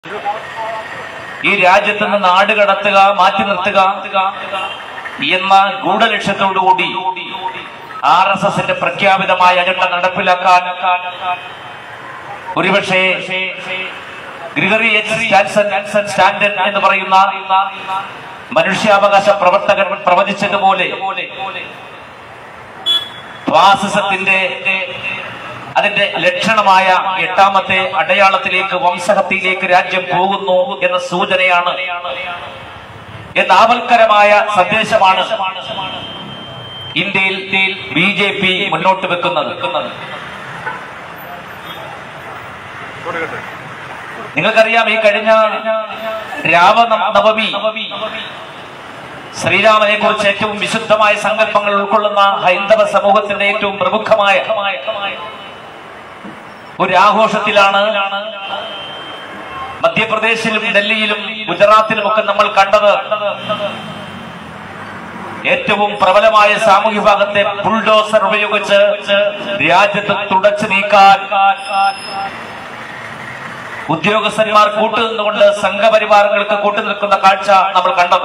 ഈ രാജ്യത്ത് നിന്ന് നാട് കടത്തുക, മാറ്റി നിർത്തുക എന്ന ഗൂഢലക്ഷ്യത്തോടുകൂടി RSSന്റെ പ്രഖ്യാപിതമായ അജണ്ട നടപ്പിലാക്കാൻ ഒരുപക്ഷെ ഗ്രിഗറി എച്ച് സ്റ്റാൻഡൻ എന്ന് പറയുന്ന മനുഷ്യാവകാശ പ്രവർത്തകൻ പ്രവചിച്ചതുപോലെ ഫാസിസത്തിന്റെ അതിന്റെ ലക്ഷണമായ 8ാമത്തെ അടയാളത്തിലേക്ക്, വംശഹത്യയിലേക്ക് രാജ്യം പോകുന്നു എന്ന സൂചനയാണ്, എന്ന ആവൽക്കരമായ സന്ദേശമാണ് ഇന്ത്യയിൽ BJP മുന്നോട്ട് വെക്കുന്നത്. നിങ്ങൾക്കറിയാം, ഈ കഴിഞ്ഞ രാമനവമി ശ്രീരാമനെ കുറിച്ച് ഏറ്റവും വിശുദ്ധമായ സങ്കല്പങ്ങൾ ഉൾക്കൊള്ളുന്ന ഹൈന്ദവ സമൂഹത്തിന്റെ ഏറ്റവും പ്രമുഖമായ ഒരു ആഘോഷത്തിലാണ് മധ്യപ്രദേശിലും ഡൽഹിയിലും ഗുജറാത്തിലുമൊക്കെ നമ്മൾ കണ്ടത് ഏറ്റവും പ്രബലമായ സാമൂഹ്യ വിഭാഗത്തെ ബുൾഡോസർ ഉപയോഗിച്ച് രാജ്യത്ത് തുടച്ചു നീക്കാൻ ഉദ്യോഗസ്ഥന്മാർ കൂട്ടുനിന്നുകൊണ്ട് സംഘപരിവാരങ്ങൾക്ക് കൂട്ടുനിൽക്കുന്ന കാഴ്ച നമ്മൾ കണ്ടത്.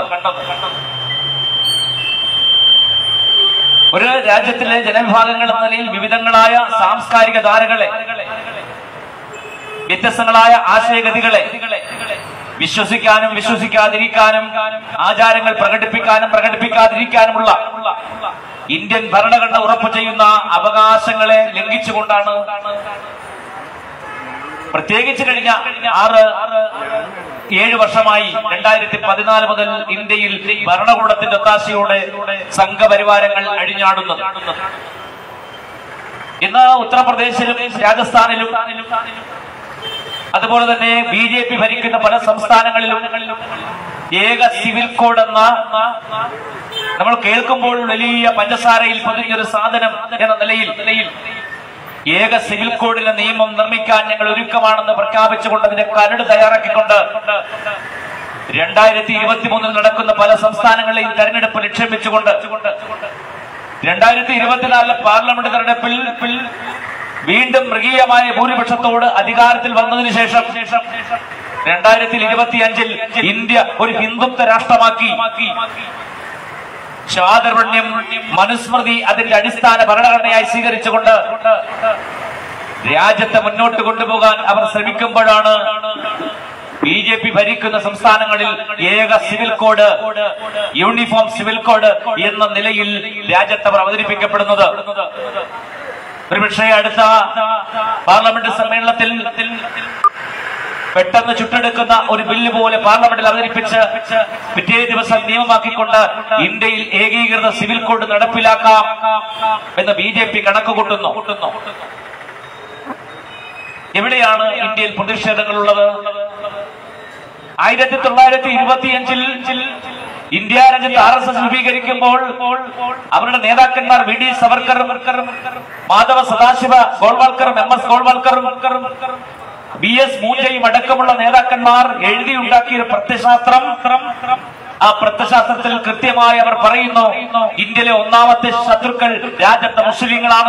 ഒരു രാജ്യത്തിലെ ജനവിഭാഗങ്ങൾ എന്ന നിലയിൽ വിവിധങ്ങളായ സാംസ്കാരിക ധാരകളെ, വ്യത്യസ്തങ്ങളായ ആശയഗതികളെ വിശ്വസിക്കാനും വിശ്വസിക്കാതിരിക്കാനും, ആചാരങ്ങൾ പ്രകടിപ്പിക്കാനും പ്രകടിപ്പിക്കാതിരിക്കാനുമുള്ള ഇന്ത്യൻ ഭരണഘടന ഉറപ്പു ചെയ്യുന്ന അവകാശങ്ങളെ ലംഘിച്ചുകൊണ്ടാണ് പ്രത്യേകിച്ച് കഴിഞ്ഞ 6-7 വർഷമായി 2014 മുതൽ ഇന്ത്യയിൽ ഭരണകൂടത്തിന്റെ ഒത്താശയോടെ സംഘപരിവാരങ്ങൾ അഴിഞ്ഞാടുന്നത്. ഇന്ന് ഉത്തർപ്രദേശിലും രാജസ്ഥാനിലും അതുപോലെ തന്നെ BJP ഭരിക്കുന്ന പല സംസ്ഥാനങ്ങളിലും ഏക സിവിൽ കോഡ് എന്ന നമ്മൾ കേൾക്കുമ്പോൾ വലിയ പഞ്ചസാരയിൽ പൊതിഞ്ഞൊരു സാധനം എന്ന നിലയിൽ ഏക സിവിൽ കോഡിലെ നിയമം നിർമ്മിക്കാൻ ഞങ്ങൾ ഒരുക്കമാണെന്ന് പ്രഖ്യാപിച്ചുകൊണ്ട് അതിന്റെ കരട് തയ്യാറാക്കിക്കൊണ്ട് 2023 നടക്കുന്ന പല സംസ്ഥാനങ്ങളിലെയും തെരഞ്ഞെടുപ്പ് ലക്ഷ്യം വെച്ചുകൊണ്ട് 2024 പാർലമെന്റ് തെരഞ്ഞെടുപ്പിൽ വീണ്ടും മൃഗീയമായ ഭൂരിപക്ഷത്തോട് അധികാരത്തിൽ വന്നതിന് ശേഷം 2025 ഇന്ത്യ ഒരു ഹിന്ദുത്വ രാഷ്ട്രമാക്കി ചാതുർവർണ്ണ്യം, മനുസ്മൃതി അതിന്റെ അടിസ്ഥാന ഭരണഘടനയായി സ്വീകരിച്ചുകൊണ്ട് രാജ്യത്തെ മുന്നോട്ട് കൊണ്ടുപോകാൻ അവർ ശ്രമിക്കുമ്പോഴാണ് BJP ഭരിക്കുന്ന സംസ്ഥാനങ്ങളിൽ ഏക civil code, uniform civil code എന്ന നിലയിൽ രാജ്യത്ത് അവർ അവതരിപ്പിക്കപ്പെടുന്നത്. ഒരുപക്ഷെ അടുത്ത പാർലമെന്റ് സമ്മേളനത്തിൽ പെട്ടെന്ന് ചുട്ടെടുക്കുന്ന ഒരു ബില്ല് പോലെ പാർലമെന്റിൽ അവതരിപ്പിച്ച് പിറ്റേ ദിവസം നിയമമാക്കിക്കൊണ്ട് ഇന്ത്യയിൽ ഏകീകൃത സിവിൽ കോഡ് നടപ്പിലാക്കാം എന്ന് BJP കണക്ക് കൂട്ടുന്നു. എവിടെയാണ് ഇന്ത്യയിൽ പ്രതിഷേധങ്ങളുള്ളത്? 1925 ഇന്ത്യ രാജ്യത്ത് RSS രൂപീകരിക്കുമ്പോൾ അവരുടെ നേതാക്കന്മാർ VD സവർക്കറും Madhava Sadashiva ഗോൾവാൾക്കറും MS ഗോൾവാൾക്കറും BS മൂജയും അടക്കമുള്ള നേതാക്കന്മാർ എഴുതിയുണ്ടാക്കിയ ഒരു പ്രത്യയശാസ്ത്രം, ആ പ്രത്യയശാസ്ത്രത്തിൽ കൃത്യമായി അവർ പറയുന്നു, ഇന്ത്യയിലെ ഒന്നാമത്തെ ശത്രുക്കൾ രാജ്യത്തെ മുസ്ലിങ്ങളാണ്,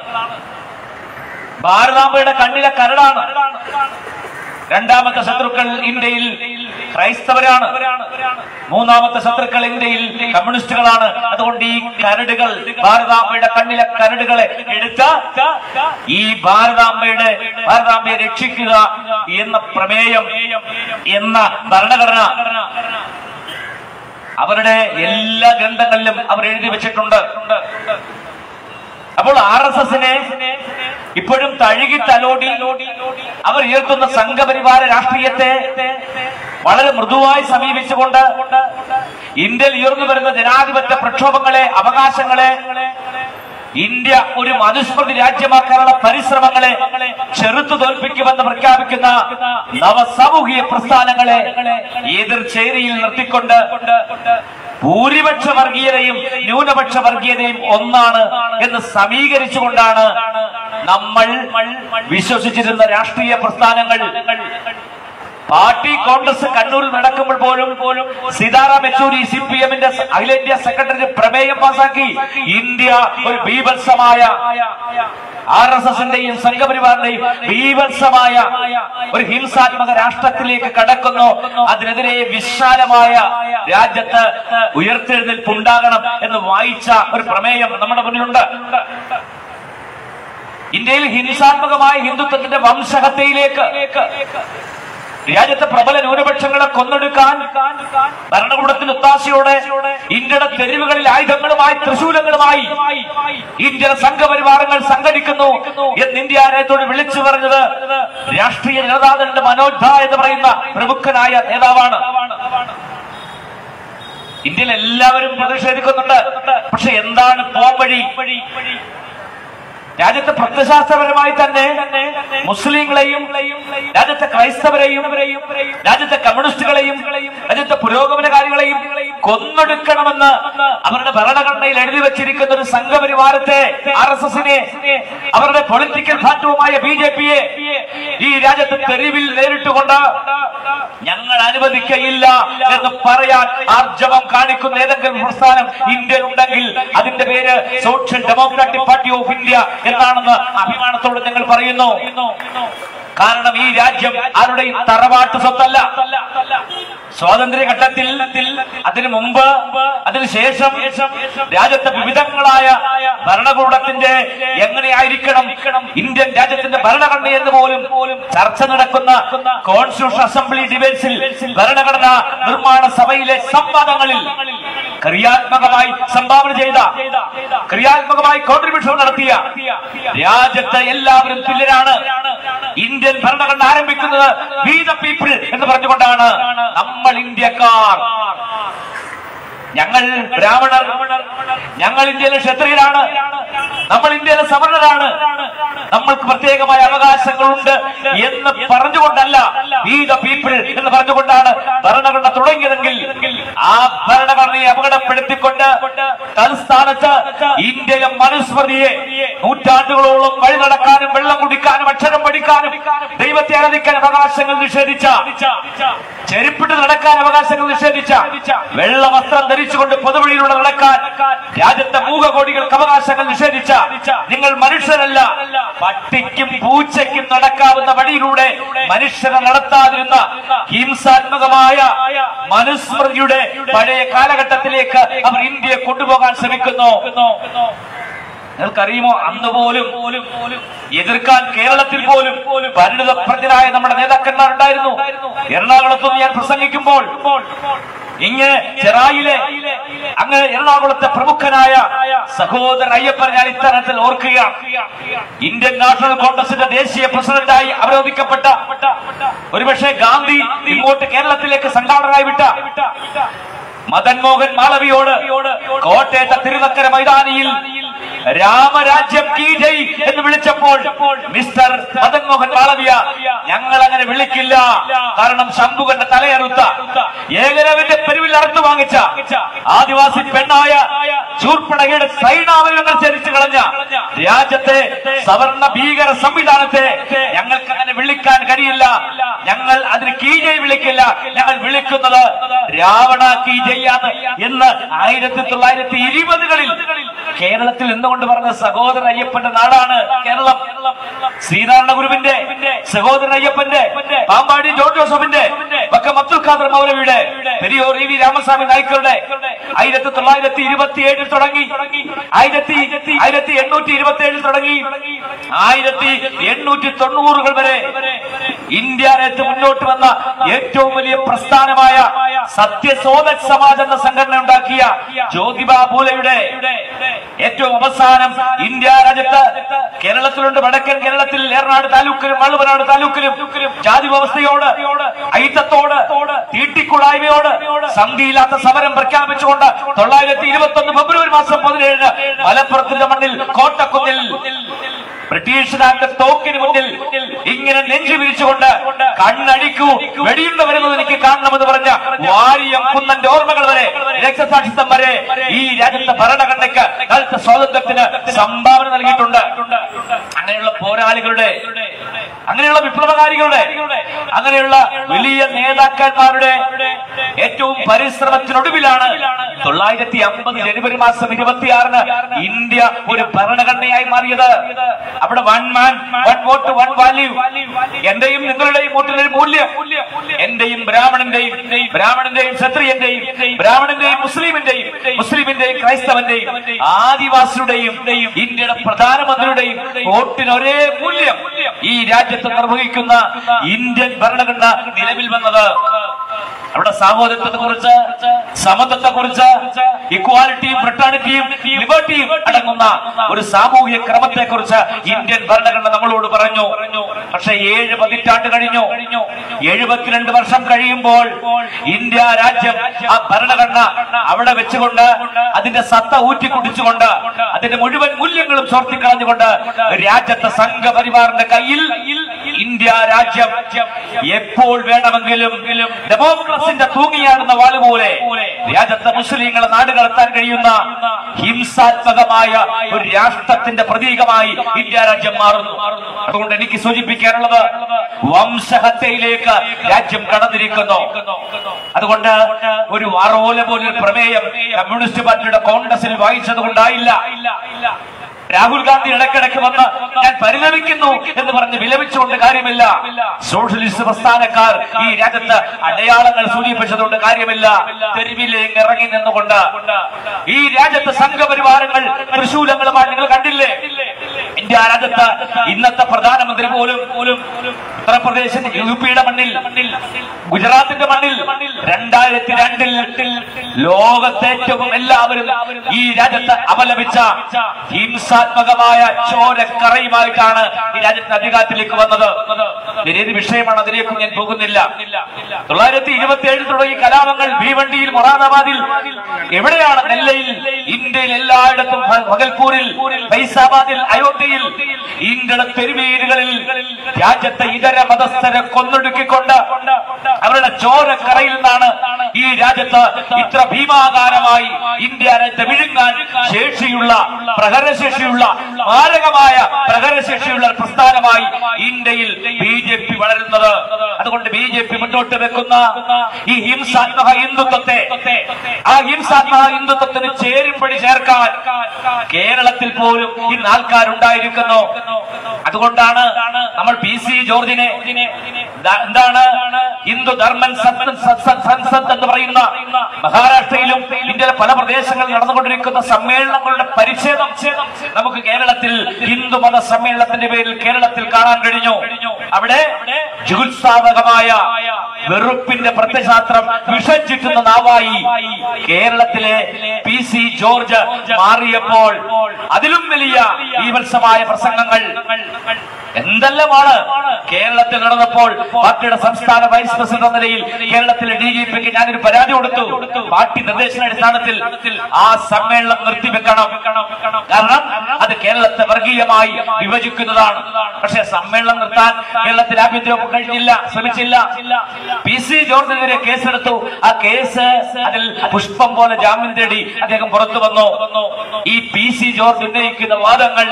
ഭാരതാംബയുടെ കണ്ണിലെ കരടാണ്. രണ്ടാമത്തെ ശത്രുക്കൾ ഇന്ത്യയിൽ ക്രൈസ്തവരാണ്, മൂന്നാമത്തെ ശത്രുക്കൾ ഇന്ത്യയിൽ കമ്മ്യൂണിസ്റ്റുകളാണ്. അതുകൊണ്ട് ഈ കരടുകൾ, ഭാരതാംബയുടെ കണ്ണിലെ കരടുകളെ എടുത്ത് ഈ ഭാരതാംബയെ രക്ഷിക്കുക എന്ന പ്രമേയം, എന്ന ഭരണഘടന അവരുടെ എല്ലാ ഗ്രന്ഥങ്ങളിലും അവർ എഴുതി വെച്ചിട്ടുണ്ട്. അപ്പോൾ RSSനെ ഇപ്പോഴും തഴുകി തലോടി അവർ ഉയർത്തുന്ന സംഘപരിവാര രാഷ്ട്രീയത്തെ വളരെ മൃദുവായി സമീപിച്ചുകൊണ്ട് ഇന്ത്യയിൽ ഉയർന്നു വരുന്ന ജനാധിപത്യ പ്രക്ഷോഭങ്ങളെ, അവകാശങ്ങളെ, ഇന്ത്യ ഒരു മനുസ്മൃതി രാജ്യമാക്കാനുള്ള പരിശ്രമങ്ങളെ ചെറുത്തു തോൽപ്പിക്കുമെന്ന് പ്രഖ്യാപിക്കുന്ന നവസാമൂഹിക പ്രസ്ഥാനങ്ങളെ എതിർചേരിയിൽ നിർത്തിക്കൊണ്ട് ഭൂരിപക്ഷ വർഗീയതയും ന്യൂനപക്ഷ വർഗീയതയും ഒന്നാണ് എന്ന് സമീകരിച്ചുകൊണ്ടാണ് നമ്മൾ വിശ്വസിച്ചിരുന്ന രാഷ്ട്രീയ പ്രസ്ഥാനങ്ങൾ പാർട്ടി കോൺഗ്രസ് കണ്ണൂരിൽ നടക്കുമ്പോൾ പോലും സീതാറാം യെച്ചൂരി CPM-ന്റെ അഖിലേന്ത്യാ സെക്രട്ടറി പ്രമേയം പാസാക്കി. ഇന്ത്യ ഒരു ബീഭത്സമായ RSS-ന്റെയും സംഘപരിവാറിന്റെയും ബീഭത്സമായ ഒരു ഹിംസാത്മക രാഷ്ട്രത്തിലേക്ക് കടക്കുന്നു. അതിനെതിരെ വിശാലമായ രാജ്യത്ത് ഉയർത്തെഴുന്നേൽപ്പുണ്ടാകണം എന്ന് വായിച്ച ഒരു പ്രമേയം നമ്മുടെ മുന്നിലുണ്ട്. ഇന്ത്യയിൽ ഹിംസാത്മകമായ ഹിന്ദുത്വത്തിന്റെ വംശഹത്യയിലേക്ക് രാജ്യത്തെ പ്രബല ന്യൂനപക്ഷങ്ങളെ കൊന്നൊടുക്കാൻ ഭരണകൂടത്തിന്റെ ഒത്താശയോടെ ഇന്ത്യയുടെ തെരുവുകളിൽ ആയുധങ്ങളുമായി തൃശൂലങ്ങളുമായി ഇന്ത്യൻ സംഘപരിവാരങ്ങൾ സംഘടിക്കുന്നു എന്ന് ഇന്ത്യ രാജ്യത്തോട് വിളിച്ചു പറഞ്ഞത് രാഷ്ട്രീയ ജനതാദളിന്റെ മനോജ് ഝാ എന്ന് പറയുന്ന പ്രമുഖനായ നേതാവാണ്. ഇന്ത്യയിൽ എല്ലാവരും പ്രതിഷേധിക്കുന്നുണ്ട്. പക്ഷെ എന്താണ് പോംവഴി? രാജ്യത്തെ പ്രത്യശാസ്ത്രപരമായി തന്നെ മുസ്ലിങ്ങളെയും രാജ്യത്തെ ക്രൈസ്തവരെയും രാജ്യത്തെ കമ്മ്യൂണിസ്റ്റുകളെയും രാജ്യത്തെ പുരോഗമനകാരികളെയും കൊന്നൊടുക്കണമെന്ന് അവരുടെ ഭരണഘടനയിൽ എഴുതി വെച്ചിരിക്കുന്ന ഒരു സംഘപരിവാരത്തെ RSS-നെ അവരുടെ പൊളിറ്റിക്കൽ പ്ലാറ്റ്ഫോമായ BJP-യെ ഈ രാജ്യത്തെ തെരുവിൽ നേരിട്ടുകൊണ്ട് ഞങ്ങൾ അനുവദിക്കയില്ല എന്ന് പറയാൻ ആർജവം കാണിക്കുന്ന ഏതെങ്കിലും പ്രസ്ഥാനം ഇന്ത്യയിൽ ഉണ്ടെങ്കിൽ അതിന്റെ പേര് social democratic party of India എന്നാണെന്ന് അഭിമാനത്തോടെ ഞങ്ങൾ പറയുന്നു. കാരണം ഈ രാജ്യം ആരുടെയും തറവാട്ട് സ്വത്തല്ല. സ്വാതന്ത്ര്യഘട്ടത്തിൽ, അതിനു മുമ്പ്, അതിനുശേഷം രാജ്യത്തെ വിവിധങ്ങളായ ഭരണകൂടത്തിന്റെ എങ്ങനെയായിരിക്കണം ഇന്ത്യൻ രാജ്യത്തിന്റെ ഭരണഘടന എന്ന് പോലും ചർച്ച നടക്കുന്ന കോൺസ്റ്റിറ്റ്യൂഷൻ അസംബ്ലി ഡിബേറ്റ്സിൽ ഭരണഘടനാ നിർമ്മാണ സഭയിലെ സംവാദങ്ങളിൽ ക്രിയാത്മകമായി സംഭാവന ചെയ്ത, ക്രിയാത്മകമായി കോൺട്രിബ്യൂഷൻ നടത്തിയ രാജ്യത്തെ എല്ലാവരും തുല്യരാണ്. ഇന്ത്യൻ ഭരണഘടന ആരംഭിക്കുന്നത് വി ദ പീപ്പിൾ എന്ന് പറഞ്ഞുകൊണ്ടാണ്. നമ്മൾ ഇന്ത്യക്കാർ, ഞങ്ങൾ ബ്രാഹ്മണർ, ഞങ്ങൾ ഇന്ത്യയിലെ ക്ഷത്രിയരാണ്, നമ്മൾ ഇന്ത്യയിലെ സവർണരാണ്, നമ്മൾക്ക് പ്രത്യേകമായ അവകാശങ്ങളുണ്ട് എന്ന് പറഞ്ഞുകൊണ്ടല്ല, വി ദ പീപ്പിൾ എന്ന് പറഞ്ഞുകൊണ്ടാണ് ഭരണഘടന തുടങ്ങിയതെങ്കിൽ ആ ഭരണഘടനയെ അപകടപ്പെടുത്തിക്കൊണ്ട് തൽസ്ഥാനത്ത് ഇന്ത്യയിലെ മനുസ്മൃതിയെ നൂറ്റാണ്ടുകളോളം വഴി നടക്കാനും വെള്ളം കുടിക്കാനും അക്ഷരം പഠിക്കാനും ദൈവത്തെ ആരാധിക്കാൻ അവകാശങ്ങൾ നിഷേധിച്ച, ചെരുപ്പിട്ട് നടക്കാൻ അവകാശങ്ങൾ നിഷേധിച്ച, വെള്ള വസ്ത്രം ധരിച്ചുകൊണ്ട് പൊതുവഴിയിലൂടെ നടക്കാൻ രാജ്യത്തെ മൂകകോടികൾക്ക് അവകാശങ്ങൾ നിഷേധിച്ച, നിങ്ങൾ മനുഷ്യരല്ല, പട്ടിക്കും പൂച്ചയ്ക്കും നടക്കാവുന്ന വഴിയിലൂടെ മനുഷ്യരെ നടത്താതിരുന്ന ഹിംസാത്മകമായ മനുസ്മൃതിയുടെ പഴയ കാലഘട്ടത്തിലേക്ക് അവർ ഇന്ത്യയെ കൊണ്ടുപോകാൻ ശ്രമിക്കുന്നു. നിങ്ങൾക്കറിയുമോ, അന്ന് പോലും എതിർക്കാൻ കേരളത്തിൽ പോലും പരിണിതപ്രജ്ഞരായ നമ്മുടെ നേതാക്കന്മാരുണ്ടായിരുന്നു. എറണാകുളത്തും ഞാൻ പ്രസംഗിക്കുമ്പോൾ ഇങ്ങനെ ചെറായിലെ അങ്ങ് എറണാകുളത്തെ പ്രമുഖനായ സഹോദരൻ അയ്യപ്പൻ ഞാൻ ഇത്തരത്തിൽ ഓർക്കുകയാണ്. ഇന്ത്യൻ നാഷണൽ കോൺഗ്രസിന്റെ ദേശീയ പ്രസിഡന്റായി അവരോധിക്കപ്പെട്ട, ഒരുപക്ഷെ ഗാന്ധി ഇങ്ങോട്ട് കേരളത്തിലേക്ക് സംഘാടകനായി വിട്ട മദൻ മോഹൻ മാളവിയോട് കോട്ടയത്തെ തിരുനക്കര മൈതാനിയിൽ രാമരാജ്യം കീ ജയ് എന്ന് വിളിച്ചപ്പോൾ മിസ്റ്റർ മദൻ മോഹൻ മാളവിയ, ഞങ്ങൾ അങ്ങനെ വിളിക്കില്ല, കാരണം ശംഭുകന്റെ തലയറുത്ത ഏകലവ്യന്റെ പെരുവിൽ അറുത്തു വാങ്ങിച്ച ആദിവാസി പെണ്ണായ ശൂർപ്പണഖയുടെ സൈനാവയവങ്ങൾ ചരിച്ചു കളഞ്ഞ രാജ്യത്തെ സവർണ ഭീകര സംവിധാനത്തെ ഞങ്ങൾക്ക് അങ്ങനെ വിളിക്കാൻ കഴിയില്ല, ഞങ്ങൾ അതിന് കീ ജയ് വിളിക്കില്ല, ഞങ്ങൾ വിളിക്കുന്നത് രാവണ കീ ജയ് ആണ് എന്ന് 1920-കളിൽ കേരളത്തിൽ നിന്നുകൊണ്ട് പറഞ്ഞ സഹോദരൻ അയ്യപ്പന്റെ നാടാണ് കേരളം. ശ്രീനാരായണ ഗുരുവിന്റെ, സഹോദരൻ അയ്യപ്പന്റെ, പാമ്പാടി ജോർജ് ജോസഫിന്റെ, വക്കം അബ്ദുൽ ഖാദർ മൗലവിയുടെ, പെരിയോർ ഇ വി രാമസ്വാമി നായ്ക്കരുടെ 1927 തുടങ്ങി, 1827 തുടങ്ങി 1890-കൾ വരെ ഇന്ത്യ രാജ്യത്ത് മുന്നോട്ട് വന്ന ഏറ്റവും വലിയ പ്രസ്ഥാനമായ സത്യശോധക് സമാജ് എന്ന സംഘടന ഉണ്ടാക്കിയ ജ്യോതിബാ ഫൂലെയുടെ ഏറ്റവും അവസാനം ഇന്ത്യ രാജ്യത്ത് കേരളത്തിലുണ്ട്, വടക്കൻ കേരളത്തിൽ ഏറനാട് താലൂക്കിലും വള്ളുവനാട് താലൂക്കിലും ജാതി വ്യവസ്ഥയോട്, ഐത്തത്തോട്, തീട്ടിക്കുടായ്മയോട് സന്ധിയില്ലാത്ത സമരം പ്രഖ്യാപിച്ചുകൊണ്ട് 1921 ഫെബ്രുവരി മാസം 17 മലപ്പുറത്തിന്റെ മണ്ണിൽ കോട്ടക്കുന്നിൽ ബ്രിട്ടീഷുകാരുടെ തോക്കിന് മുന്നിൽ ഇങ്ങനെ നെഞ്ചു വിരിച്ചുകൊണ്ട് കണ്ണടിക്കൂ, വെടിയുണ്ട വരുന്നത് എനിക്ക് കാണണമെന്ന് പറഞ്ഞ വാരിയം കുന്നന്റെ ഓർമ്മകൾ വരെ, രക്തസാക്ഷിത്വം വരെ ഈ രാജ്യത്തെ ഭരണഘടനയ്ക്ക് കാലത്തെ സ്വാതന്ത്ര്യത്തിന് സംഭാവന നൽകിയിട്ടുണ്ട്. അങ്ങനെയുള്ള പോരാളികളുടെ അങ്ങനെയുള്ള വിപ്ലവകാരികളുടെ, അങ്ങനെയുള്ള വലിയ നേതാക്കന്മാരുടെ ഏറ്റവും പരിശ്രമത്തിനൊടുവിലാണ് 1950 ജനുവരി മാസം 26-ന് ഇന്ത്യ ഒരു ഭരണഘടനയായി മാറിയത്. അവിടെ 1 man 1 vote 1 value, എന്റെയും നിങ്ങളുടെയും വോട്ടിനൊരു മൂല്യം, എന്റെയും ബ്രാഹ്മണന്റെയും ക്ഷത്രിയന്റെയും, ബ്രാഹ്മണന്റെയും മുസ്ലിമിന്റെയും ക്രൈസ്തവന്റെയും ആദിവാസിയുടെയും ഇന്ത്യയുടെ പ്രധാനമന്ത്രിയുടെയും വോട്ടിന് ഒരേ മൂല്യം ഈ രാജ്യത്ത് നിർവഹിക്കുന്ന ഇന്ത്യൻ ഭരണഘടന നിലവിൽ വന്നത്. അവിടെ സാഹോദര്യത്തെ കുറിച്ച്, സമത്വത്തെ കുറിച്ച്, ഇക്വാലിറ്റിയും ഫ്രട്ടേണിറ്റിയും ലിബർട്ടിയും അടങ്ങുന്ന ഒരു സാമൂഹ്യ ക്രമത്തെ കുറിച്ച് ഇന്ത്യൻ ഭരണഘടന നമ്മളോട് പറഞ്ഞു. പക്ഷെ 7 പതിറ്റാണ്ട് കഴിഞ്ഞു. 72 വർഷം കഴിയുമ്പോൾ ഇന്ത്യ രാജ്യം ആ ഭരണഘടന അവിടെ വെച്ചുകൊണ്ട്, അതിന്റെ സത്ത ഊറ്റിക്കുടിച്ചുകൊണ്ട്, അതിന്റെ മുഴുവൻ മൂല്യങ്ങളും ചോർത്തിക്കളഞ്ഞുകൊണ്ട് രാജ്യത്തെ സംഘപരിവാറിന്റെ കയ്യിൽ ഇന്ത്യ രാജ്യം എപ്പോൾ വേണമെങ്കിലും ഡെമോക്രസിന്റെ തൂങ്ങിയാടുന്ന വാള് പോലെ രാജ്യത്തെ മുസ്ലിങ്ങളെ നാടുകടത്താൻ കഴിയുന്ന ഹിംസാത്മകമായ ഒരു രാഷ്ട്രത്തിന്റെ പ്രതീകമായി ഇന്ത്യ രാജ്യം മാറുന്നു. അതുകൊണ്ട് എനിക്ക് സൂചിപ്പിക്കാനുള്ളത്, വംശഹത്യയിലേക്ക് രാജ്യം കടന്നിരിക്കുന്നു. അതുകൊണ്ട് ഒരു വാറോല പോലൊരു പ്രമേയം കമ്മ്യൂണിസ്റ്റ് പാർട്ടിയുടെ കോൺഗ്രസിൽ വായിച്ചത് കൊണ്ടായില്ല. രാഹുൽ ഗാന്ധി ഇടയ്ക്കിടയ്ക്ക് വന്ന് ഞാൻ പരിതപിക്കുന്നു എന്ന് പറഞ്ഞ് വിലപിച്ചുകൊണ്ട് കാര്യമില്ല. സോഷ്യലിസ്റ്റ് പ്രസ്ഥാനക്കാർ ഈ രാജ്യത്ത് അടയാളങ്ങൾ സൂചിപ്പിച്ചതുകൊണ്ട് കാര്യമില്ല. തെരുവിലേക്ക് ഇറങ്ങി നിന്നുകൊണ്ട് ഈ രാജ്യത്ത് സംഘപരിവാരങ്ങൾ തൃശൂലങ്ങളുമായി നിങ്ങൾ കണ്ടില്ലേ? ഇന്ത്യ രാജ്യത്ത് ഇന്നത്തെ പ്രധാനമന്ത്രി പോലും ഉത്തർപ്രദേശിന്റെ UP-യുടെ മണ്ണിൽ, ഗുജറാത്തിന്റെ മണ്ണിൽ 2002-ൽ ലോകത്തെ ഏറ്റവും എല്ലാവരും ഈ രാജ്യത്ത് അപലപിച്ച ഹിംസാത്മകമായ ചോരക്കറയുമായിട്ടാണ് ഈ രാജ്യത്തിന്റെ അധികാരത്തിലേക്ക് വന്നത്. ഏത് വിഷയമാണ്, അതിലേക്കും ഞാൻ പോകുന്നില്ല. 1927 തുടങ്ങിയ കലാപങ്ങൾ ഭീവണ്ടിയിൽ, മൊറാദാബാദിൽ, എവിടെയാണ്? നെല്ലയിൽ, ഇന്ത്യയിൽ എല്ലായിടത്തും, ഭഗൽപൂരിൽ, ഫൈസാബാദിൽ, അയോധ്യയിൽ, ഇന്ത്യയുടെ തെരുവീരുകളിൽ രാജ്യത്തെ ഇതര മതസ്ഥരെ കൊന്നൊടുക്കിക്കൊണ്ട് അവരുടെ ചോരക്കറയിൽ നിന്നാണ് ഈ രാജ്യത്ത് ഇത്ര ഭീമാകാരമായി ഇന്ത്യ രാജ്യത്തെ വിഴുങ്ങാൻ ശേഷിയുള്ള, പ്രഹരശേഷിയുള്ള, മാരകമായ പ്രഹരശേഷിയുള്ള പ്രസ്ഥാനമായി ഇന്ത്യയിൽ BJP വളരുന്നത്. അതുകൊണ്ട് BJP മുന്നോട്ട് വെക്കുന്ന ഈ ഹിംസാത്മക ഹിന്ദുത്വത്തെ, ആ ഹിംസാത്മക ഹിന്ദുത്വത്തിന് ചേരുംപടി ചേർക്കാൻ കേരളത്തിൽ പോലും ഇന്ന് ആൾക്കാരുണ്ടായിരിക്കുന്നു. അതുകൊണ്ടാണ് നമ്മൾ PC ജോർജിനെ എന്താണ് ഹിന്ദു ധർമ്മൻ സൻസദ് എന്ന് പറയുന്ന മഹാരാഷ്ട്രയിലും ഇന്ത്യയിലെ പല പ്രദേശങ്ങളിൽ നടന്നുകൊണ്ടിരിക്കുന്ന സമ്മേളനങ്ങളുടെ പരിച്ഛേദം നമുക്ക് കേരളത്തിൽ ഹിന്ദു മത സമ്മേളനത്തിന്റെ പേരിൽ കേരളത്തിൽ കാണാൻ കഴിഞ്ഞു. അവിടെ ജുഗുത്സാവകമായ വെറുപ്പിന്റെ പ്രത്യശാസ്ത്രം വിഷഞ്ചിട്ടുന്ന നാവായി കേരളത്തിലെ PC ജോർജ് മാറിയപ്പോൾ അതിലും വലിയ ബീഭത്സമായ പ്രസംഗങ്ങൾ എന്തെല്ലാമാണ് കേരളത്തിൽ നടന്നപ്പോൾ പാർട്ടിയുടെ സംസ്ഥാന വൈസ് പ്രസിഡന്റ് എന്ന നിലയിൽ കേരളത്തിലെ DGPക്ക് ഞാനൊരു പരാതി കൊടുത്തു. പാർട്ടി നിർദ്ദേശാടിസ്ഥാനത്തിൽ ആ സമ്മേളനം നിർത്തിവെക്കണം. കാരണം അത് കേരളത്തെ വർഗീയമായി വിഭജിക്കുന്നതാണ്. പക്ഷെ സമ്മേളനം നിർത്താൻ കേരളത്തിൽ ആഭ്യന്തര കഴിഞ്ഞില്ല, ശ്രമിച്ചില്ല. PC ജോർജിനെതിരെ കേസെടുത്തു. ആ കേസ് അതിൽ പുഷ്പം പോലെ ജാമ്യം തേടി അദ്ദേഹം പുറത്തു വന്നു. ഈ PC ജോർജ് ഉന്നയിക്കുന്ന വാദങ്ങൾ